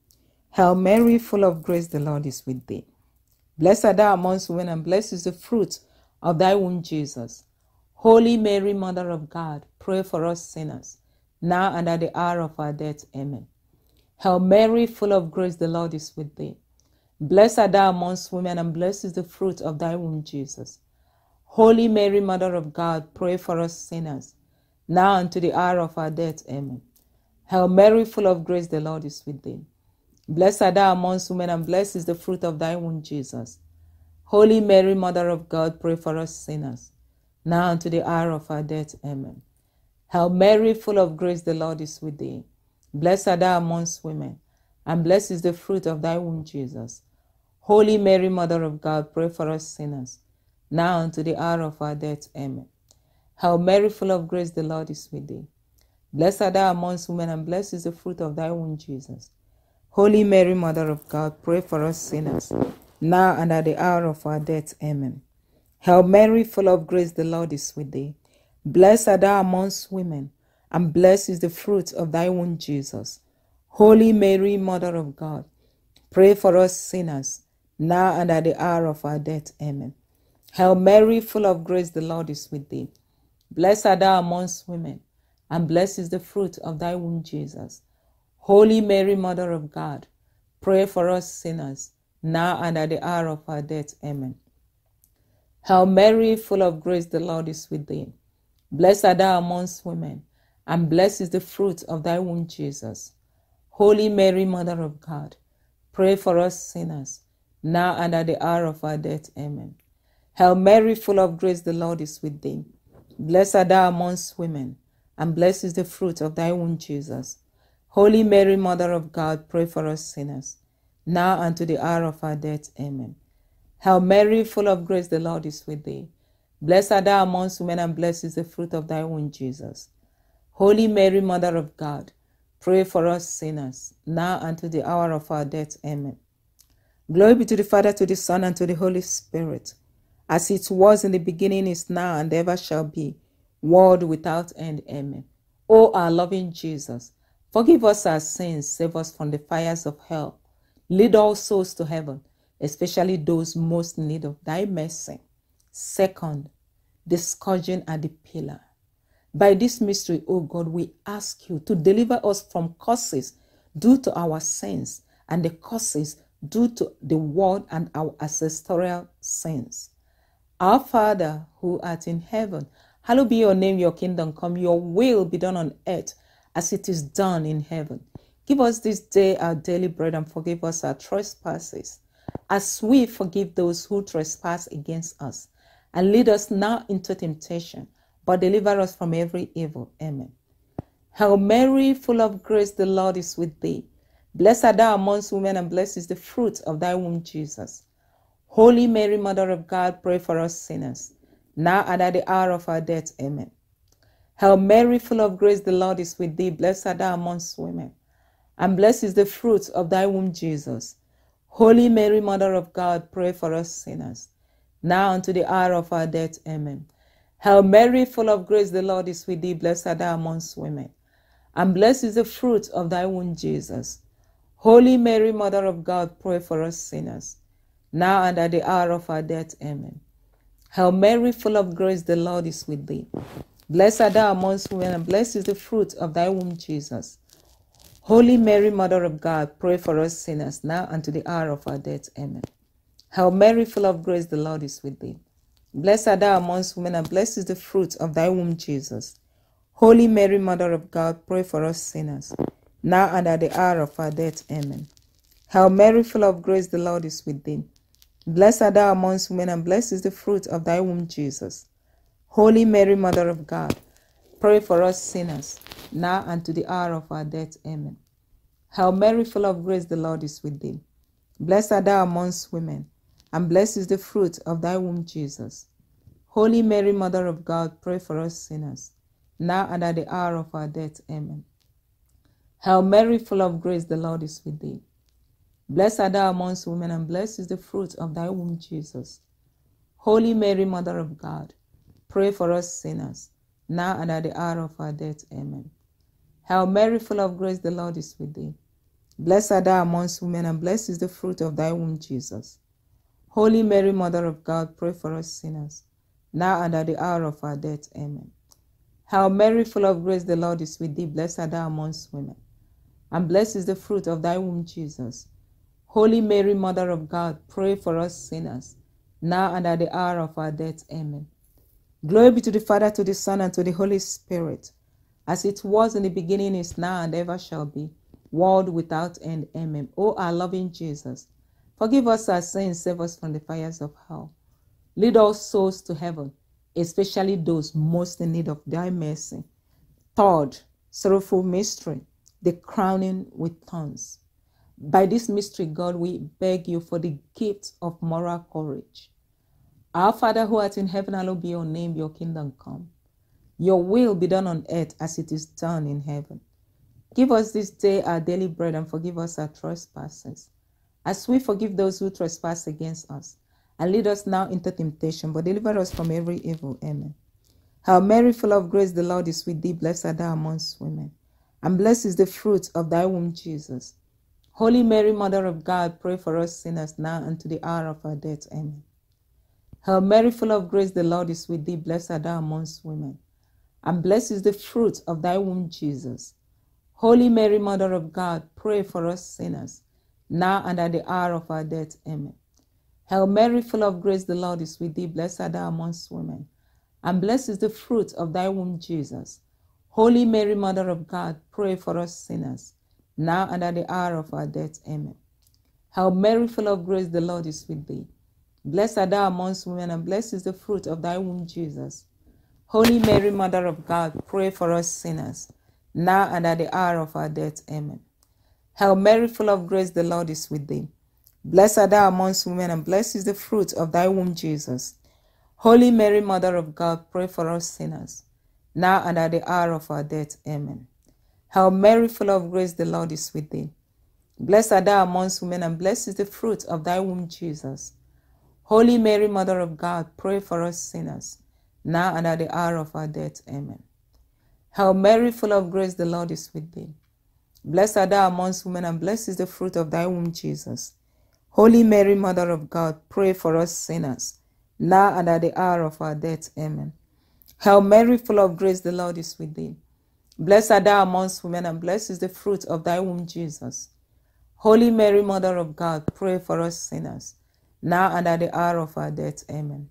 Hail Mary, full of grace, the Lord is with thee. Blessed art thou amongst women, and blessed is the fruit of thy womb, Jesus. Holy Mary, Mother of God, pray for us sinners, now and at the hour of our death. Amen. Hail Mary, full of grace, the Lord is with thee. Blessed art thou amongst women, and blessed is the fruit of thy womb, Jesus. Holy Mary, Mother of God, pray for us sinners, now and to the hour of our death. Amen. Hail Mary, full of grace, the Lord is with thee. Blessed art thou amongst women, and blessed is the fruit of thy womb, Jesus. Holy Mary, Mother of God, pray for us sinners, now and to the hour of our death. Amen. Hail Mary, full of grace, the Lord is with thee. Blessed art thou amongst women, and blessed is the fruit of thy womb, Jesus. Holy Mary, Mother of God, pray for us sinners, now and to the hour of our death. Amen. Hail Mary, full of grace, the Lord is with thee. Blessed art thou amongst women, and blessed is the fruit of thy womb, Jesus. Holy Mary, Mother of God, pray for us sinners, now and at the hour of our death. Amen. Hail Mary, full of grace, the Lord is with thee. Blessed art thou amongst women, and blessed is the fruit of thy womb, Jesus. Holy Mary, Mother of God, pray for us sinners, now and at the hour of our death. Amen. Hail Mary, full of grace, the Lord is with thee. Blessed art thou amongst women, and blessed is the fruit of thy womb, Jesus. Holy Mary, Mother of God, pray for us sinners, now and at the hour of our death. Amen. Hail Mary, full of grace, the Lord is with thee. Blessed art thou amongst women, and blessed is the fruit of thy womb, Jesus. Holy Mary, Mother of God, pray for us sinners, now and at the hour of our death. Amen. Hail Mary, full of grace, the Lord is with thee. Blessed art thou amongst women, and blessed is the fruit of thy womb, Jesus. Holy Mary, Mother of God, pray for us sinners, now and to the hour of our death. Amen. Hail Mary, full of grace, the Lord is with thee. Blessed art thou amongst women, and blessed is the fruit of thy womb, Jesus. Holy Mary, Mother of God, pray for us sinners, now and to the hour of our death. Amen. Glory be to the Father, to the Son, and to the Holy Spirit, as it was in the beginning, is now, and ever shall be, world without end. Amen. O our loving Jesus, forgive us our sins, save us from the fires of hell, lead all souls to heaven, especially those most in need of thy mercy. Second, the scourging at the pillar. By this mystery, O God, we ask you to deliver us from curses due to our sins and the curses due to the world and our ancestral sins. Our Father, who art in heaven, hallowed be your name, your kingdom come, your will be done on earth as it is done in heaven. Give us this day our daily bread, and forgive us our trespasses, as we forgive those who trespass against us. and lead us not into temptation, but deliver us from every evil. Amen. Hail Mary, full of grace, the Lord is with thee. Blessed art thou amongst women, and blessed is the fruit of thy womb, Jesus. Holy Mary, Mother of God, pray for us sinners, now and at the hour of our death. Amen. Hail Mary, full of grace, the Lord is with thee. Blessed art thou amongst women, and blessed is the fruit of thy womb, Jesus. Holy Mary, Mother of God, pray for us sinners, now and to the hour of our death. Amen. Hail Mary, full of grace, the Lord is with thee. Blessed art thou amongst women, and blessed is the fruit of thy womb, Jesus. Holy Mary, Mother of God, pray for us sinners, now and at the hour of our death. Amen. Hail Mary, full of grace, the Lord is with thee. Blessed art thou amongst women, and blessed is the fruit of thy womb, Jesus. Holy Mary, Mother of God, pray for us sinners, now and to the hour of our death. Amen. Hail Mary, full of grace, the Lord is with thee. Blessed art thou amongst women, and blessed is the fruit of thy womb, Jesus. Holy Mary, Mother of God, pray for us sinners, now and at the hour of our death. Amen. Hail Mary, full of grace, the Lord is with thee. Blessed art thou amongst women, and blessed is the fruit of thy womb, Jesus. Holy Mary, Mother of God, pray for us sinners, now and to the hour of our death. Amen. Hail Mary, full of grace, the Lord is with thee. Blessed art thou amongst women, and blessed is the fruit of thy womb, Jesus. Holy Mary, Mother of God, pray for us sinners, now and at the hour of our death. Amen. Hail Mary, full of grace, the Lord is with thee. Blessed art thou amongst women, and blessed is the fruit of thy womb, Jesus. Holy Mary, Mother of God, pray for us sinners, now and at the hour of our death. Amen. Hail Mary, full of grace, the Lord is with thee. Blessed art thou amongst women, and blessed is the fruit of thy womb, Jesus. Holy Mary, Mother of God, pray for us sinners, now and at the hour of our death. Amen. Hail Mary, full of grace, the Lord is with thee. Blessed art thou amongst women, and blessed is the fruit of thy womb, Jesus. Holy Mary, Mother of God, pray for us sinners, now and at the hour of our death. Amen. Glory be to the Father, to the Son, and to the Holy Spirit, as it was in the beginning, is now, and ever shall be, world without end. Amen. O our loving Jesus, forgive us our sins, save us from the fires of hell. Lead all souls to heaven, especially those most in need of thy mercy. Third sorrowful mystery, the crowning with thorns. By this mystery, God, we beg you for the gift of moral courage. Our Father who art in heaven, hallowed be your name, your kingdom come. Your will be done on earth as it is done in heaven. Give us this day our daily bread, and forgive us our trespasses, as we forgive those who trespass against us. And lead us not into temptation, but deliver us from every evil. Amen. Hail Mary, full of grace, the Lord is with thee. Blessed art thou amongst women, and blessed is the fruit of thy womb, Jesus. Holy Mary, Mother of God, pray for us sinners, now and to the hour of our death. Amen. Hail Mary, full of grace, the Lord is with thee. Blessed art thou amongst women, and blessed is the fruit of thy womb, Jesus. Holy Mary, Mother of God, pray for us sinners, now and at the hour of our death. Amen. Hail Mary, full of grace, the Lord is with thee. Blessed art thou amongst women, and blessed is the fruit of thy womb, Jesus. Holy Mary, Mother of God, pray for us sinners, now and at the hour of our death. Amen. Hail Mary, full of grace, the Lord is with thee. Blessed art thou amongst women, and blessed is the fruit of thy womb, Jesus. Holy Mary, Mother of God, pray for us sinners, now and at the hour of our death. Amen. Hail Mary, full of grace, the Lord is with thee. Blessed art thou amongst women, and blessed is the fruit of thy womb, Jesus. Holy Mary, Mother of God, pray for us sinners, now and at the hour of our death. Amen. Hail Mary, full of grace, the Lord is with thee. Blessed art thou amongst women, and blessed is the fruit of thy womb, Jesus. Holy Mary, Mother of God, pray for us sinners, now and at the hour of our death. Amen. Hail Mary, full of grace, the Lord is with thee. Blessed art thou amongst women, and blessed is the fruit of thy womb, Jesus. Holy Mary, Mother of God, pray for us sinners, now and at the hour of our death. Amen. Hail Mary, full of grace, the Lord is with thee. Blessed art thou amongst women, and blessed is the fruit of thy womb, Jesus. Holy Mary, Mother of God, pray for us sinners, now and at the hour of our death. Amen.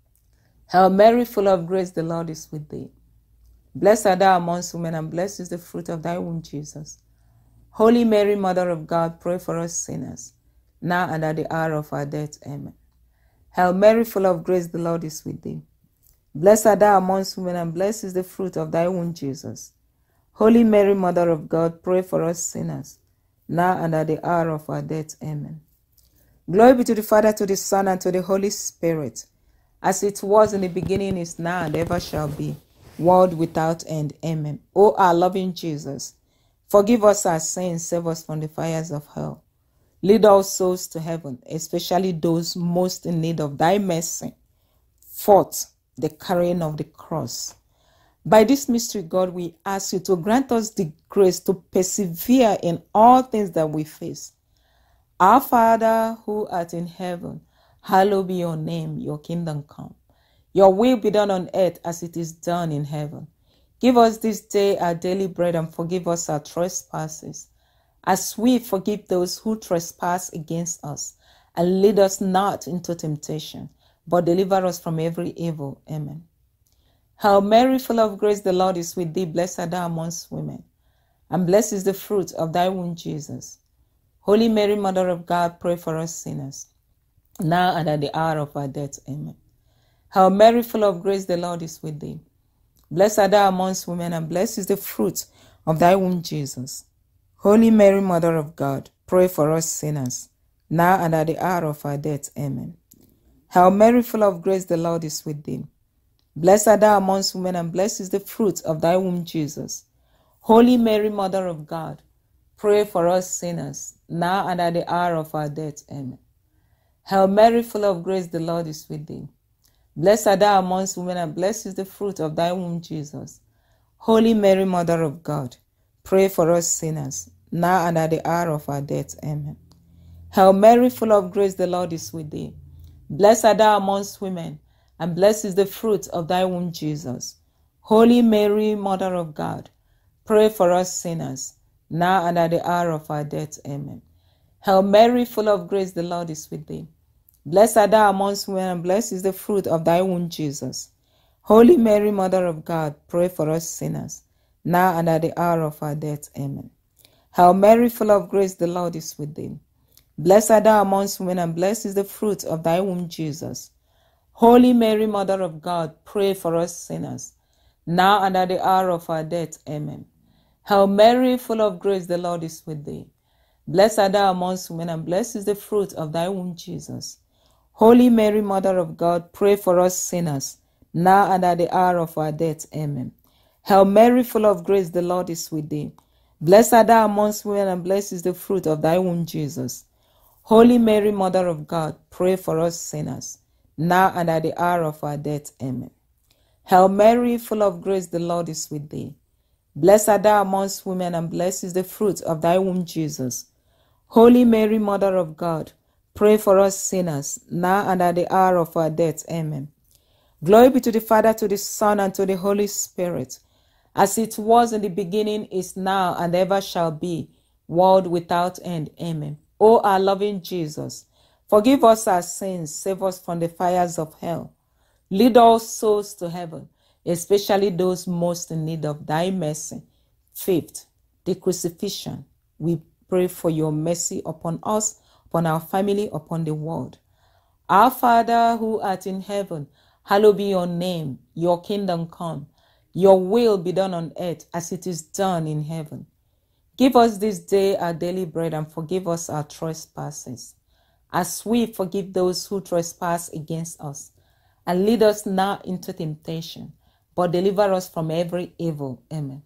Hail Mary, full of grace, the Lord is with thee. Blessed art thou amongst women, and blessed is the fruit of thy womb, Jesus. Holy Mary, Mother of God, pray for us sinners, now and at the hour of our death. Amen. Hail Mary, full of grace, the Lord is with thee. Blessed art thou amongst women, and blessed is the fruit of thy womb, Jesus. Holy Mary, Mother of God, pray for us sinners, now and at the hour of our death. Amen. Glory be to the Father, to the Son, and to the Holy Spirit, as it was in the beginning, is now, and ever shall be, world without end. Amen. O our loving Jesus, forgive us our sins, save us from the fires of hell. Lead all souls to heaven, especially those most in need of thy mercy. Fourth, the carrying of the cross. By this mystery, God, we ask you to grant us the grace to persevere in all things that we face. Our Father, who art in heaven, hallowed be your name, your kingdom come. Your will be done on earth as it is done in heaven. Give us this day our daily bread, and forgive us our trespasses, as we forgive those who trespass against us. And lead us not into temptation, but deliver us from every evil. Amen. Hail Mary, full of grace, the Lord is with thee. Blessed art thou amongst women, and blessed is the fruit of thy womb, Jesus. Holy Mary, Mother of God, pray for us sinners, now and at the hour of our death. Amen. Hail Mary, full of grace, the Lord is with thee. Blessed art thou amongst women, and blessed is the fruit of thy womb, Jesus. Holy Mary, Mother of God, pray for us sinners, now and at the hour of our death. Amen. Hail Mary, full of grace, the Lord is with thee. Blessed art thou amongst women, and blessed is the fruit of thy womb, Jesus. Holy Mary, Mother of God, pray for us sinners, now and at the hour of our death. Amen. Hail Mary, full of grace, the Lord is with thee. Blessed art thou amongst women, and blessed is the fruit of thy womb, Jesus. Holy Mary, Mother of God, pray for us sinners, now and at the hour of our death. Amen. Hail Mary, full of grace, the Lord is with thee. Blessed art thou amongst women, and blessed is the fruit of thy womb, Jesus. Holy Mary, Mother of God, pray for us sinners, now and at the hour of our death. Amen. Hail Mary, full of grace, the Lord is with thee. Blessed art thou amongst women, and blessed is the fruit of thy womb, Jesus. Holy Mary, Mother of God, pray for us sinners, now and at the hour of our death. Amen. Hail Mary, full of grace, the Lord is with thee. Blessed art thou amongst women, and blessed is the fruit of thy womb, Jesus. Holy Mary, Mother of God, pray for us sinners, now and at the hour of our death. Amen. Hail Mary, full of grace, the Lord is with thee. Blessed art thou amongst women, and blessed is the fruit of thy womb, Jesus. Holy Mary, Mother of God, pray for us sinners, now and at the hour of our death. Amen. Hail Mary, full of grace, the Lord is with thee. Blessed art thou amongst women, and blessed is the fruit of thy womb, Jesus. Holy Mary, Mother of God, pray for us sinners, now and at the hour of our death. Amen. Hail Mary, full of grace, the Lord is with thee. Blessed art thou amongst women, and blessed is the fruit of thy womb, Jesus. Holy Mary, Mother of God, pray for us sinners, now and at the hour of our death. Amen. Glory be to the Father, to the Son, and to the Holy Spirit, as it was in the beginning, is now, and ever shall be, world without end. Amen. O our loving Jesus, forgive us our sins, save us from the fires of hell. Lead all souls to heaven, especially those most in need of thy mercy. Fifth, the crucifixion. We pray for your mercy upon us, upon our family, upon the world. Our Father, who art in heaven, hallowed be your name. Your kingdom come. Your will be done on earth as it is done in heaven. Give us this day our daily bread, and forgive us our trespasses, as we forgive those who trespass against us. And lead us not into temptation, but deliver us from every evil. Amen.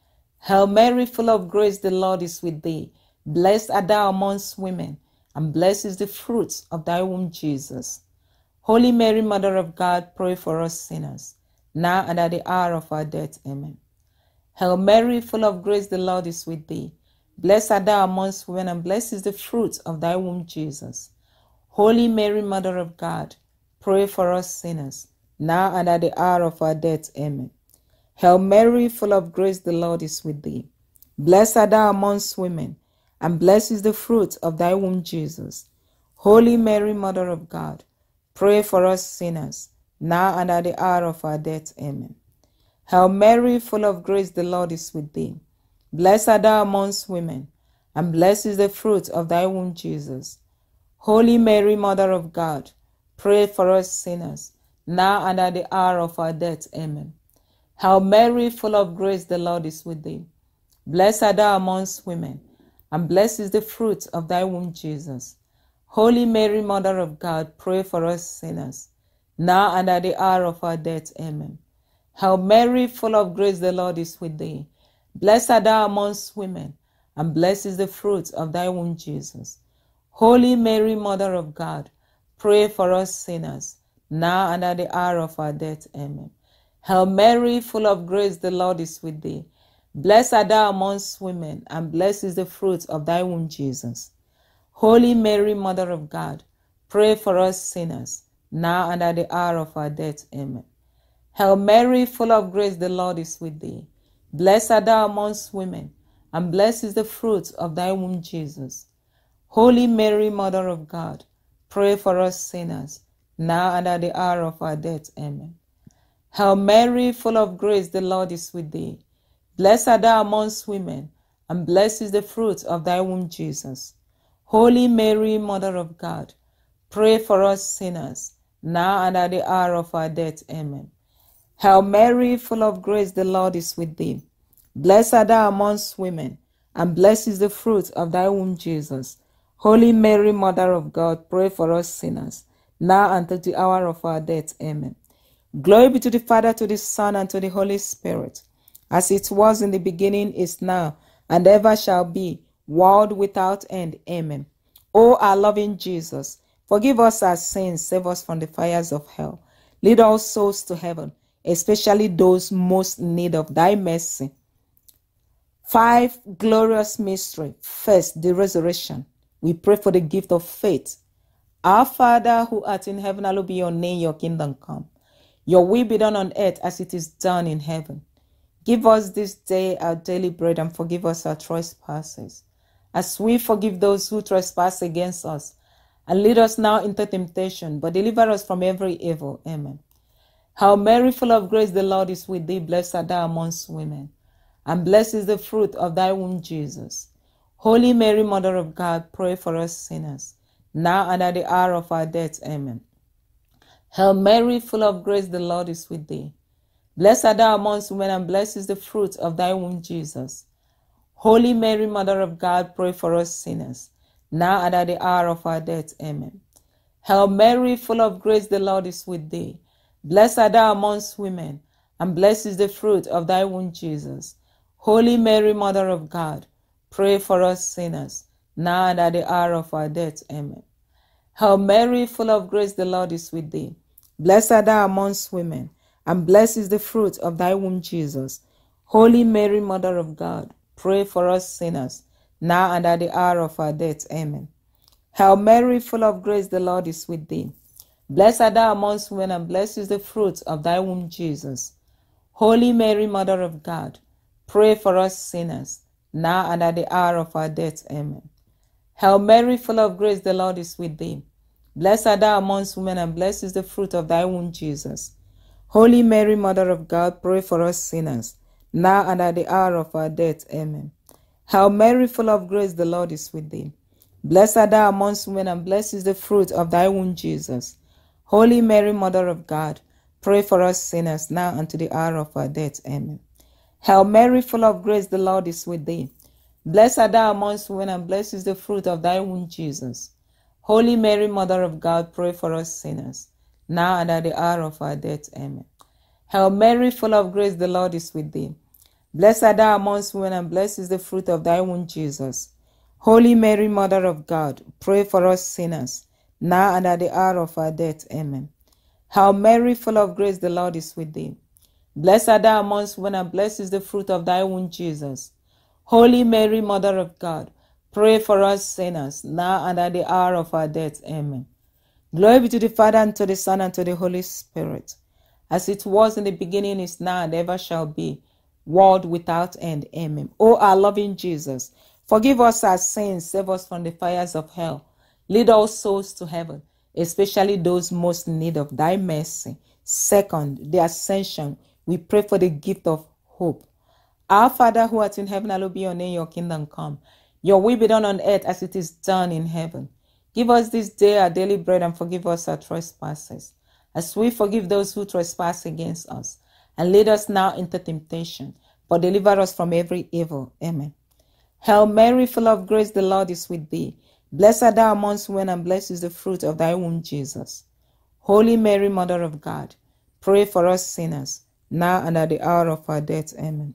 Hail Mary, full of grace, the Lord is with thee. Blessed art thou amongst women, and blessed is the fruit of thy womb, Jesus. Holy Mary, Mother of God, pray for us sinners, now and at the hour of our death. Amen. Hail Mary, full of grace, the Lord is with thee. Blessed art thou amongst women, and blessed is the fruit of thy womb, Jesus. Holy Mary, Mother of God, pray for us sinners, now and at the hour of our death. Amen. Hail Mary, full of grace, the Lord is with thee. Blessed art thou amongst women, and blessed is the fruit of thy womb, Jesus. Holy Mary, Mother of God, pray for us sinners, now and at the hour of our death. Amen. Hail Mary, full of grace, the Lord is with thee. Blessed art thou amongst women, and blessed is the fruit of thy womb, Jesus. Holy Mary, Mother of God, pray for us sinners, now and at the hour of our death. Amen. Hail Mary, full of grace, the Lord is with thee. Blessed art thou amongst women, and blessed is the fruit of thy womb, Jesus. Holy Mary, Mother of God, pray for us sinners, now and at the hour of our death. Amen. Hail Mary, full of grace, the Lord is with thee. Blessed art thou amongst women, and blessed is the fruit of thy womb, Jesus. Holy Mary, Mother of God, pray for us sinners, now and at the hour of our death. Amen. Hail Mary, full of grace, the Lord is with thee. Blessed art thou amongst women, and blessed is the fruit of thy womb, Jesus. Holy Mary, Mother of God, pray for us sinners, now and at the hour of our death. Amen. Hail Mary, full of grace, the Lord is with thee. Blessed art thou amongst women, and blessed is the fruit of thy womb, Jesus. Holy Mary, Mother of God, pray for us sinners, now and at the hour of our death. Amen. Hail Mary, full of grace, the Lord is with thee. Blessed art thou amongst women, and blessed is the fruit of thy womb, Jesus. Holy Mary, Mother of God, pray for us sinners, now and at the hour of our death. Amen. Hail Mary, full of grace, the Lord is with thee. Blessed art thou amongst women, and blessed is the fruit of thy womb, Jesus. Holy Mary, Mother of God, pray for us sinners, now and at the hour of our death. Amen. Glory be to the Father, to the Son, and to the Holy Spirit, as it was in the beginning, is now, and ever shall be, world without end. Amen. O our loving Jesus, forgive us our sins, save us from the fires of hell. Lead all souls to heaven, especially those most in need of thy mercy. 5. Glorious mystery. First, the resurrection. We pray for the gift of faith. Our Father, who art in heaven, hallowed be your name, your kingdom come. Your will be done on earth as it is done in heaven. Give us this day our daily bread, and forgive us our trespasses, as we forgive those who trespass against us. And lead us not into temptation, but deliver us from every evil. Amen. Hail Mary, full of grace, the Lord is with thee. Blessed art thou amongst women, and blessed is the fruit of thy womb, Jesus. Holy Mary, Mother of God, pray for us sinners, now and at the hour of our death. Amen. Hail Mary, full of grace, the Lord is with thee. Blessed art thou amongst women, and blessed is the fruit of thy womb, Jesus. Holy Mary, Mother of God, pray for us sinners, now and at the hour of our death. Amen. Hail Mary, full of grace, the Lord is with thee. Blessed art thou amongst women, and blessed is the fruit of thy womb, Jesus. Holy Mary, Mother of God, pray for us sinners, now and at the hour of our death. Amen. Hail Mary, full of grace, the Lord is with thee. Blessed art thou amongst women, and blessed is the fruit of thy womb, Jesus. Holy Mary, Mother of God, pray for us sinners, now and at the hour of our death. Amen. Hail Mary, full of grace, the Lord is with thee. Blessed art thou amongst women, and blessed is the fruit of thy womb, Jesus. Holy Mary, Mother of God, pray for us sinners, now and at the hour of our death. Amen. Hail Mary, full of grace, the Lord is with thee. Blessed art thou amongst women, and blessed is the fruit of thy womb, Jesus. Holy Mary, Mother of God, pray for us sinners, now and at the hour of our death. Amen. Hail Mary, full of grace, the Lord is with thee. Blessed art thou amongst women, and blessed is the fruit of thy womb, Jesus. Holy Mary, Mother of God, pray for us sinners, now and to the hour of our death. Amen. Hail Mary, full of grace, the Lord is with thee. Blessed art thou amongst women, and blessed is the fruit of thy womb, Jesus. Holy Mary, Mother of God, pray for us sinners, now and at the hour of our death. Amen. Hail Mary, full of grace, the Lord is with thee. Blessed art thou amongst women, and blessed is the fruit of thy womb, Jesus. Holy Mary, Mother of God, pray for us sinners, now and at the hour of our death. Amen. Hail Mary, full of grace, the Lord is with thee. Blessed art thou amongst women, and blessed is the fruit of thy womb, Jesus. Holy Mary, Mother of God, pray for us sinners, now and at the hour of our death. Amen. Glory be to the Father, and to the Son, and to the Holy Spirit, as it was in the beginning, is now, and ever shall be, world without end. Amen. O our loving Jesus, forgive us our sins, save us from the fires of hell. Lead all souls to heaven, especially those most in need of thy mercy. Second, the ascension. We pray for the gift of hope. Our Father, who art in heaven, hallowed be your name, your kingdom come. Your will be done on earth as it is done in heaven. Give us this day our daily bread, and forgive us our trespasses, as we forgive those who trespass against us. And lead us now into temptation, but deliver us from every evil. Amen. Hail Mary, full of grace, the Lord is with thee. Blessed art thou amongst women, and blessed is the fruit of thy womb, Jesus. Holy Mary, Mother of God, pray for us sinners, now and at the hour of our death. Amen.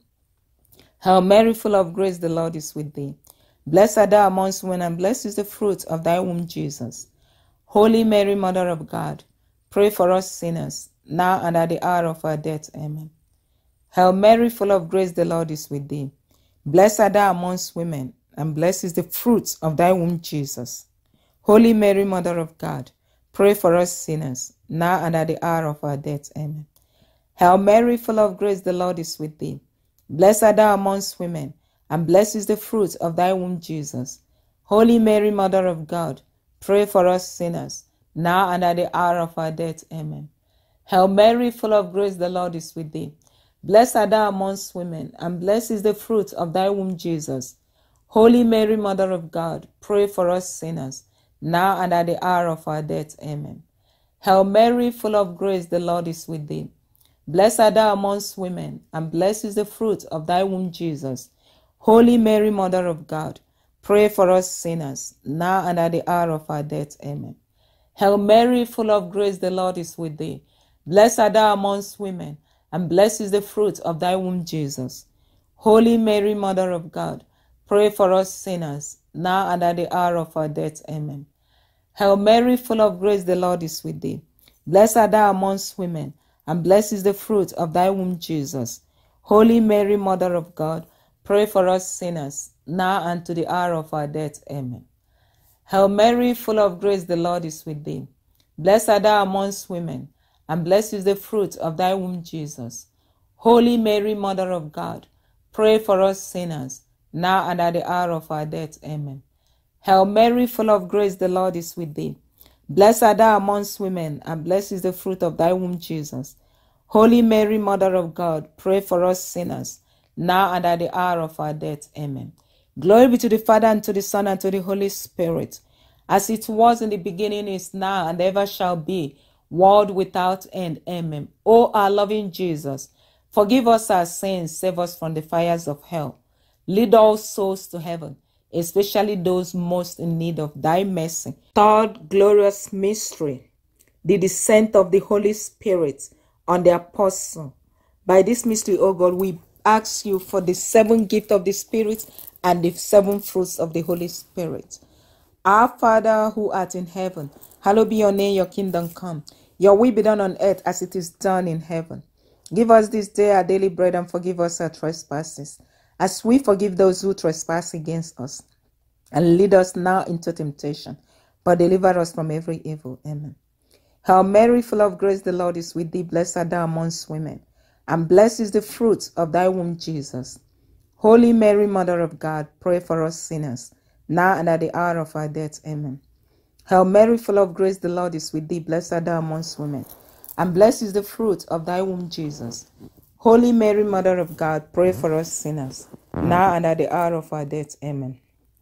Hail Mary, full of grace, the Lord is with thee. Blessed art thou amongst women, and blessed is the fruit of thy womb, Jesus. Holy Mary, Mother of God, pray for us sinners, now and at the hour of our death. Amen. Hail Mary, full of grace, the Lord is with thee. Blessed art thou amongst women, and blessed is the fruit of thy womb, Jesus. Holy Mary, Mother of God, pray for us sinners, now and at the hour of our death. Amen. Hail Mary, full of grace, the Lord is with thee. Blessed art thou amongst women, and blessed is the fruit of thy womb, Jesus. Holy Mary, Mother of God, pray for us sinners, now and at the hour of our death. Amen. Hail Mary, full of grace, the Lord is with thee. Blessed art thou amongst women, and blessed is the fruit of thy womb, Jesus. Holy Mary, Mother of God, pray for us sinners, now and at the hour of our death. Amen. Hail Mary, full of grace, the Lord is with thee. Blessed art thou amongst women, and blessed is the fruit of thy womb, Jesus. Holy Mary, Mother of God, pray for us sinners, now and at the hour of our death. Amen. Hail Mary, full of grace, the Lord is with thee. Blessed art thou amongst women, and blessed is the fruit of thy womb, Jesus. Holy Mary, Mother of God, pray for us sinners, now and at the hour of our death. Amen. Hail Mary, full of grace, the Lord is with thee. Blessed art thou amongst women, and blessed is the fruit of thy womb, Jesus. Holy Mary, Mother of God, pray for us sinners, now and to the hour of our death. Amen. Hail Mary, full of grace, the Lord is with thee. Blessed art thou amongst women, and blessed is the fruit of thy womb, Jesus. Holy Mary, Mother of God, pray for us sinners, now and at the hour of our death. Amen. Hail Mary, full of grace, the Lord is with thee. Blessed art thou amongst women, and blessed is the fruit of thy womb, Jesus. Holy Mary, Mother of God, pray for us sinners, now and at the hour of our death. Amen. Glory be to the Father, and to the Son, and to the Holy Spirit, as it was in the beginning, is now, and ever shall be, world without end. Amen. O our loving Jesus, forgive us our sins, save us from the fires of hell. Lead all souls to heaven, especially those most in need of thy mercy. Third glorious mystery, the descent of the Holy Spirit on the apostle. By this mystery, O God, we ask you for the 7 gifts of the Spirit and the 7 fruits of the Holy Spirit. Our Father who art in heaven, hallowed be your name, your kingdom come. Your will be done on earth as it is done in heaven. Give us this day our daily bread, and forgive us our trespasses, as we forgive those who trespass against us. And lead us now into temptation, but deliver us from every evil. Amen. Hail Mary, full of grace, the Lord is with thee. Blessed art thou amongst women, and blessed is the fruit of thy womb, Jesus. Holy Mary, Mother of God, pray for us sinners, now and at the hour of our death. Amen. Hail Mary, full of grace, the Lord is with thee. Blessed art thou amongst women, and blessed is the fruit of thy womb, Jesus. Holy Mary, Mother of God, pray for us sinners, now and at the hour of our death. Amen.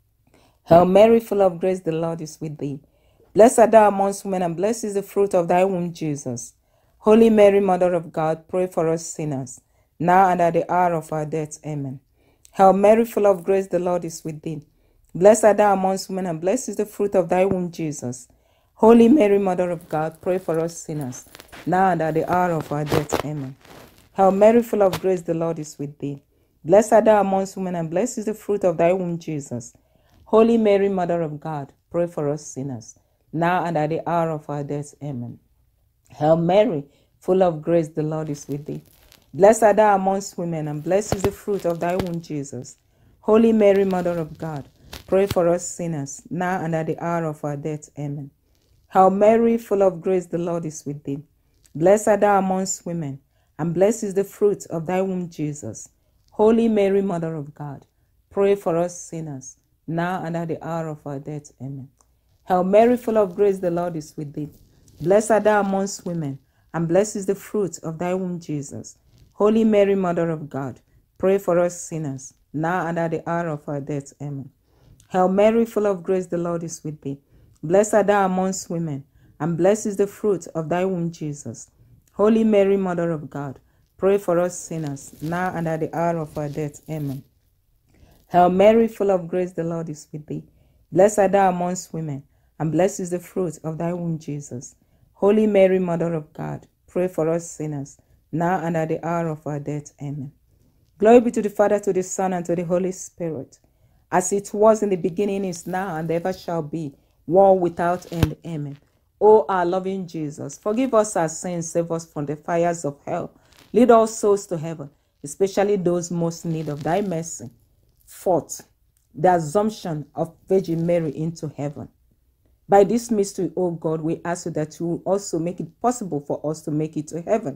Hail Mary, full of grace, the Lord is with thee. Blessed art thou amongst women, and blessed is the fruit of thy womb, Jesus. Holy Mary, Mother of God, pray for us sinners, now and at the hour of our death. Amen. Hail Mary, full of grace, the Lord is with thee. Blessed art thou amongst women, and blessed is the fruit of thy womb, Jesus. Holy Mary, Mother of God, pray for us sinners, now and at the hour of our death. Amen. Hail Mary, full of grace, the Lord is with thee. Blessed art thou amongst women, and blessed is the fruit of thy womb, Jesus. Holy Mary, Mother of God, pray for us sinners, now and at the hour of our death. Amen. Hail Mary, full of grace, the Lord is with thee. Blessed art thou amongst women, and blessed is the fruit of thy womb, Jesus. Holy Mary, Mother of God, pray for us sinners, now and at the hour of our death. Amen. Hail Mary, full of grace, the Lord is with thee. Blessed art thou amongst women, and blessed is the fruit of thy womb, Jesus. Holy Mary, Mother of God, pray for us sinners, now and at the hour of our death. Amen. Hail Mary, full of grace, the Lord is with thee. Blessed art thou amongst women, and blessed is the fruit of thy womb, Jesus. Holy Mary, Mother of God, pray for us sinners, now and at the hour of our death. Amen. Hail Mary, full of grace, the Lord is with thee. Blessed art thou amongst women, and blessed is the fruit of thy womb, Jesus. Holy Mary, Mother of God, pray for us sinners, now and at the hour of our death. Amen. Hail Mary, full of grace, the Lord is with thee. Blessed art thou amongst women, and blessed is the fruit of thy womb, Jesus. Holy Mary, Mother of God, pray for us sinners, now and at the hour of our death. Amen. Glory be to the Father, to the Son, and to the Holy Spirit, as it was in the beginning, is now, and ever shall be, world without end. Amen. O our loving Jesus, forgive us our sins, save us from the fires of hell. Lead all souls to heaven, especially those most in need of thy mercy. Fourth, the assumption of Virgin Mary into heaven. By this mystery, O God, we ask you that you will also make it possible for us to make it to heaven.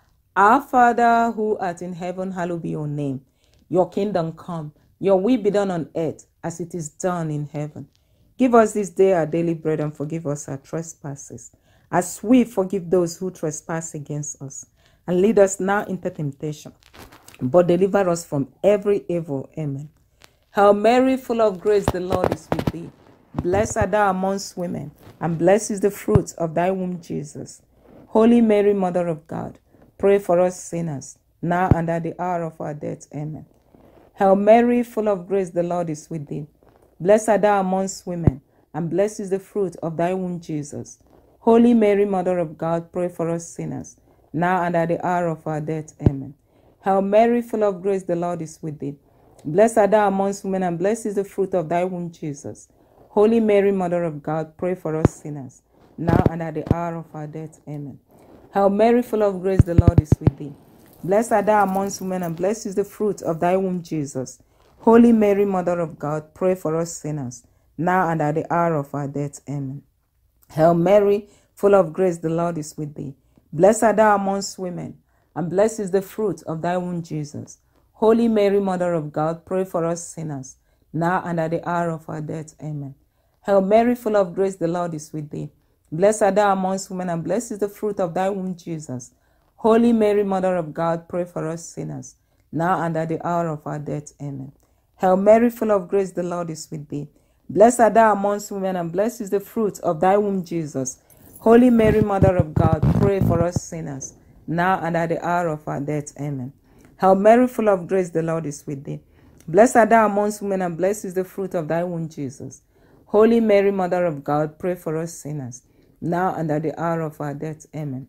Our Father who art in heaven, hallowed be your name. Your kingdom come, your will be done on earth as it is done in heaven. Give us this day our daily bread, and forgive us our trespasses, as we forgive those who trespass against us. And lead us not into temptation, but deliver us from every evil. Amen. Hail Mary, full of grace, the Lord is with thee. Blessed art thou amongst women, and blessed is the fruit of thy womb, Jesus. Holy Mary, Mother of God, pray for us sinners, now and at the hour of our death. Amen. Hail Mary, full of grace, the Lord is with thee. Blessed art thou amongst women, and blessed is the fruit of thy womb, Jesus. Holy Mary, Mother of God, pray for us sinners, now and at the hour of our death. Amen. Hail Mary, full of grace, the Lord is with thee. Blessed art thou amongst women, and blessed is the fruit of thy womb, Jesus. Holy Mary, Mother of God, pray for us sinners, now and at the hour of our death. Amen. Hail Mary, full of grace, the Lord is with thee. Blessed art thou amongst women, and blessed is the fruit of thy womb, Jesus. Holy Mary, Mother of God, pray for us sinners, now and at the hour of our death. Amen. Hail Mary, full of grace, the Lord is with thee. Blessed art thou amongst women, and blessed is the fruit of thy womb, Jesus. Holy Mary, Mother of God, pray for us sinners, now and at the hour of our death. Amen. Hail Mary, full of grace, the Lord is with thee. Blessed art thou amongst women, and blessed is the fruit of thy womb, Jesus. Holy Mary, Mother of God, pray for us sinners, now and at the hour of our death. Amen. Hail Mary, full of grace, the Lord is with thee. Blessed art thou amongst women, and blessed is the fruit of thy womb, Jesus. Holy Mary, Mother of God, pray for us sinners, now and at the hour of our death. Amen. Hail Mary, full of grace, the Lord is with thee. Blessed art thou amongst women, and blessed is the fruit of thy womb, Jesus. Holy Mary, Mother of God, pray for us sinners, now and at the hour of our death. Amen.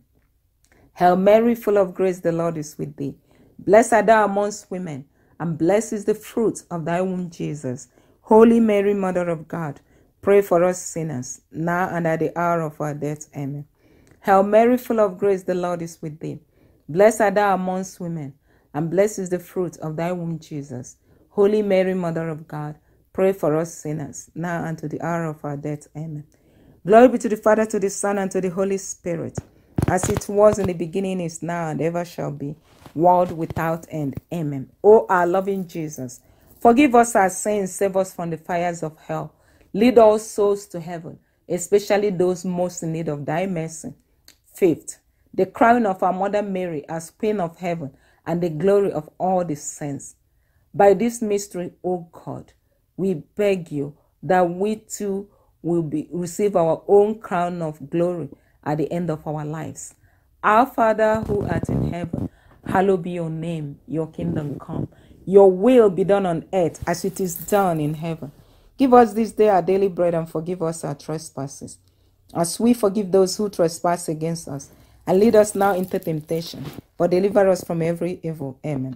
Hail Mary, full of grace, the Lord is with thee. Blessed art thou amongst women, and blessed is the fruit of thy womb, Jesus. Holy Mary, Mother of God, pray for us sinners, now and at the hour of our death. Amen. Hail Mary, full of grace, the Lord is with thee. Blessed art thou amongst women, and blessed is the fruit of thy womb, Jesus. Holy Mary, Mother of God, pray for us sinners, now and to the hour of our death. Amen. Glory be to the Father, to the Son, and to the Holy Spirit, as it was in the beginning, is now, and ever shall be, world without end. Amen. O our loving Jesus, forgive us our sins, save us from the fires of hell. Lead all souls to heaven, especially those most in need of thy mercy. Fifth, the crown of our Mother Mary as Queen of Heaven, and the glory of all the saints. By this mystery, O God, we beg you that we too will receive our own crown of glory at the end of our lives. Our Father who art in heaven, hallowed be your name. Your kingdom come. Your will be done on earth as it is done in heaven. Give us this day our daily bread, and forgive us our trespasses, as we forgive those who trespass against us. And lead us not into temptation, but deliver us from every evil. Amen.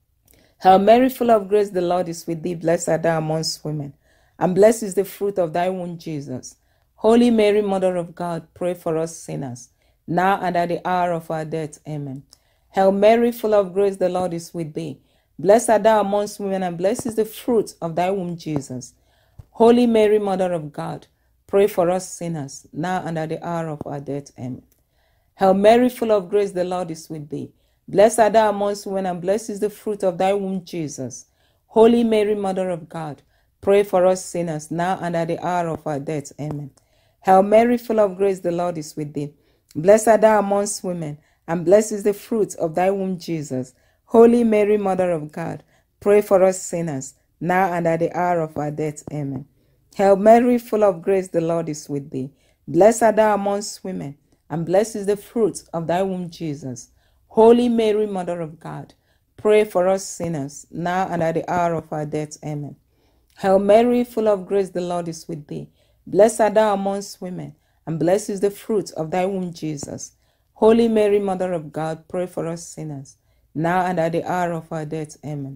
Hail Mary, full of grace, the Lord is with thee. Blessed art thou amongst women, and blessed is the fruit of thy womb, Jesus. Holy Mary, Mother of God, pray for us sinners, now and at the hour of our death. Amen. Hail Mary, full of grace, the Lord is with thee. Blessed art thou amongst women, and blessed is the fruit of thy womb, Jesus. Holy Mary, Mother of God, pray for us sinners, now and at the hour of our death. Amen. Hail Mary, full of grace, the Lord is with thee. Blessed art thou amongst women, and blessed is the fruit of thy womb, Jesus. Holy Mary, Mother of God, pray for us sinners, now and at the hour of our death. Amen. Hail Mary, full of grace, the Lord is with thee. Blessed art thou amongst women, and blessed is the fruit of thy womb, Jesus. Holy Mary, Mother of God, pray for us sinners, now and at the hour of our death. Amen. Hail Mary, full of grace, the Lord is with thee. Blessed art thou amongst women, and blessed is the fruit of thy womb, Jesus. Holy Mary, Mother of God, pray for us sinners, now and at the hour of our death. Amen. Hail Mary, full of grace, the Lord is with thee. Blessed art thou amongst women, and blessed is the fruit of thy womb, Jesus. Holy Mary, Mother of God, pray for us sinners, now and at the hour of our death. Amen.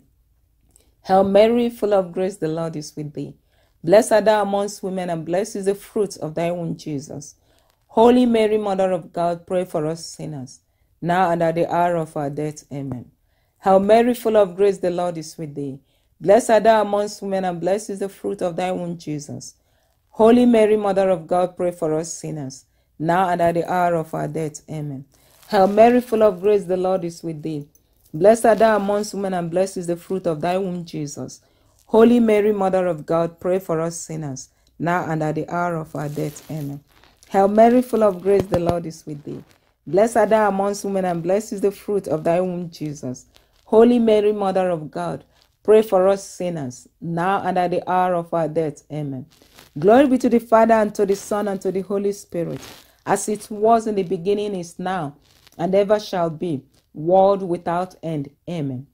Hail Mary, full of grace, the Lord is with thee. Blessed art thou amongst women, and blessed is the fruit of thy womb, Jesus. Holy Mary, Mother of God, pray for us sinners, now and at the hour of our death. Amen. Hail Mary, full of grace, the Lord is with thee. Blessed art thou amongst women, and blessed is the fruit of thy womb, Jesus. Holy Mary, Mother of God, pray for us sinners, now and at the hour of our death. Amen. Hail Mary, full of grace, the Lord is with thee. Blessed art thou amongst women, and blessed is the fruit of thy womb, Jesus. Holy Mary, Mother of God, pray for us sinners, now and at the hour of our death. Amen. Hail Mary, full of grace, the Lord is with thee. Blessed art thou amongst women, and blessed is the fruit of thy womb, Jesus. Holy Mary, Mother of God, pray for us sinners, now and at the hour of our death. Amen. Glory be to the Father, and to the Son, and to the Holy Spirit, as it was in the beginning, is now, and ever shall be, world without end. Amen.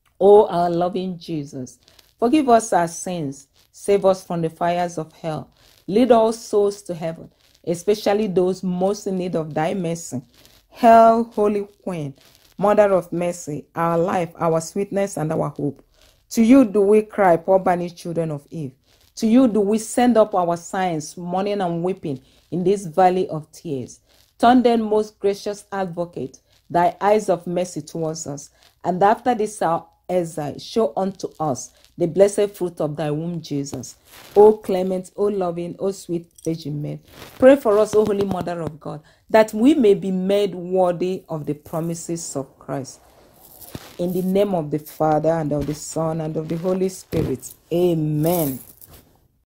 O our loving Jesus, forgive us our sins, save us from the fires of hell, lead all souls to heaven, especially those most in need of thy mercy. Hail, Holy Queen, Mother of mercy, our life, our sweetness, and our hope. To you do we cry, poor banished children of Eve. To you do we send up our sighs, mourning and weeping in this valley of tears. Turn then, most gracious advocate, thy eyes of mercy towards us, and after this our exile, show unto us the blessed fruit of thy womb, Jesus. O clement, O loving, O sweet Virgin Mary, pray for us, O Holy Mother of God, that we may be made worthy of the promises of Christ. In the name of the Father, and of the Son, and of the Holy Spirit. Amen.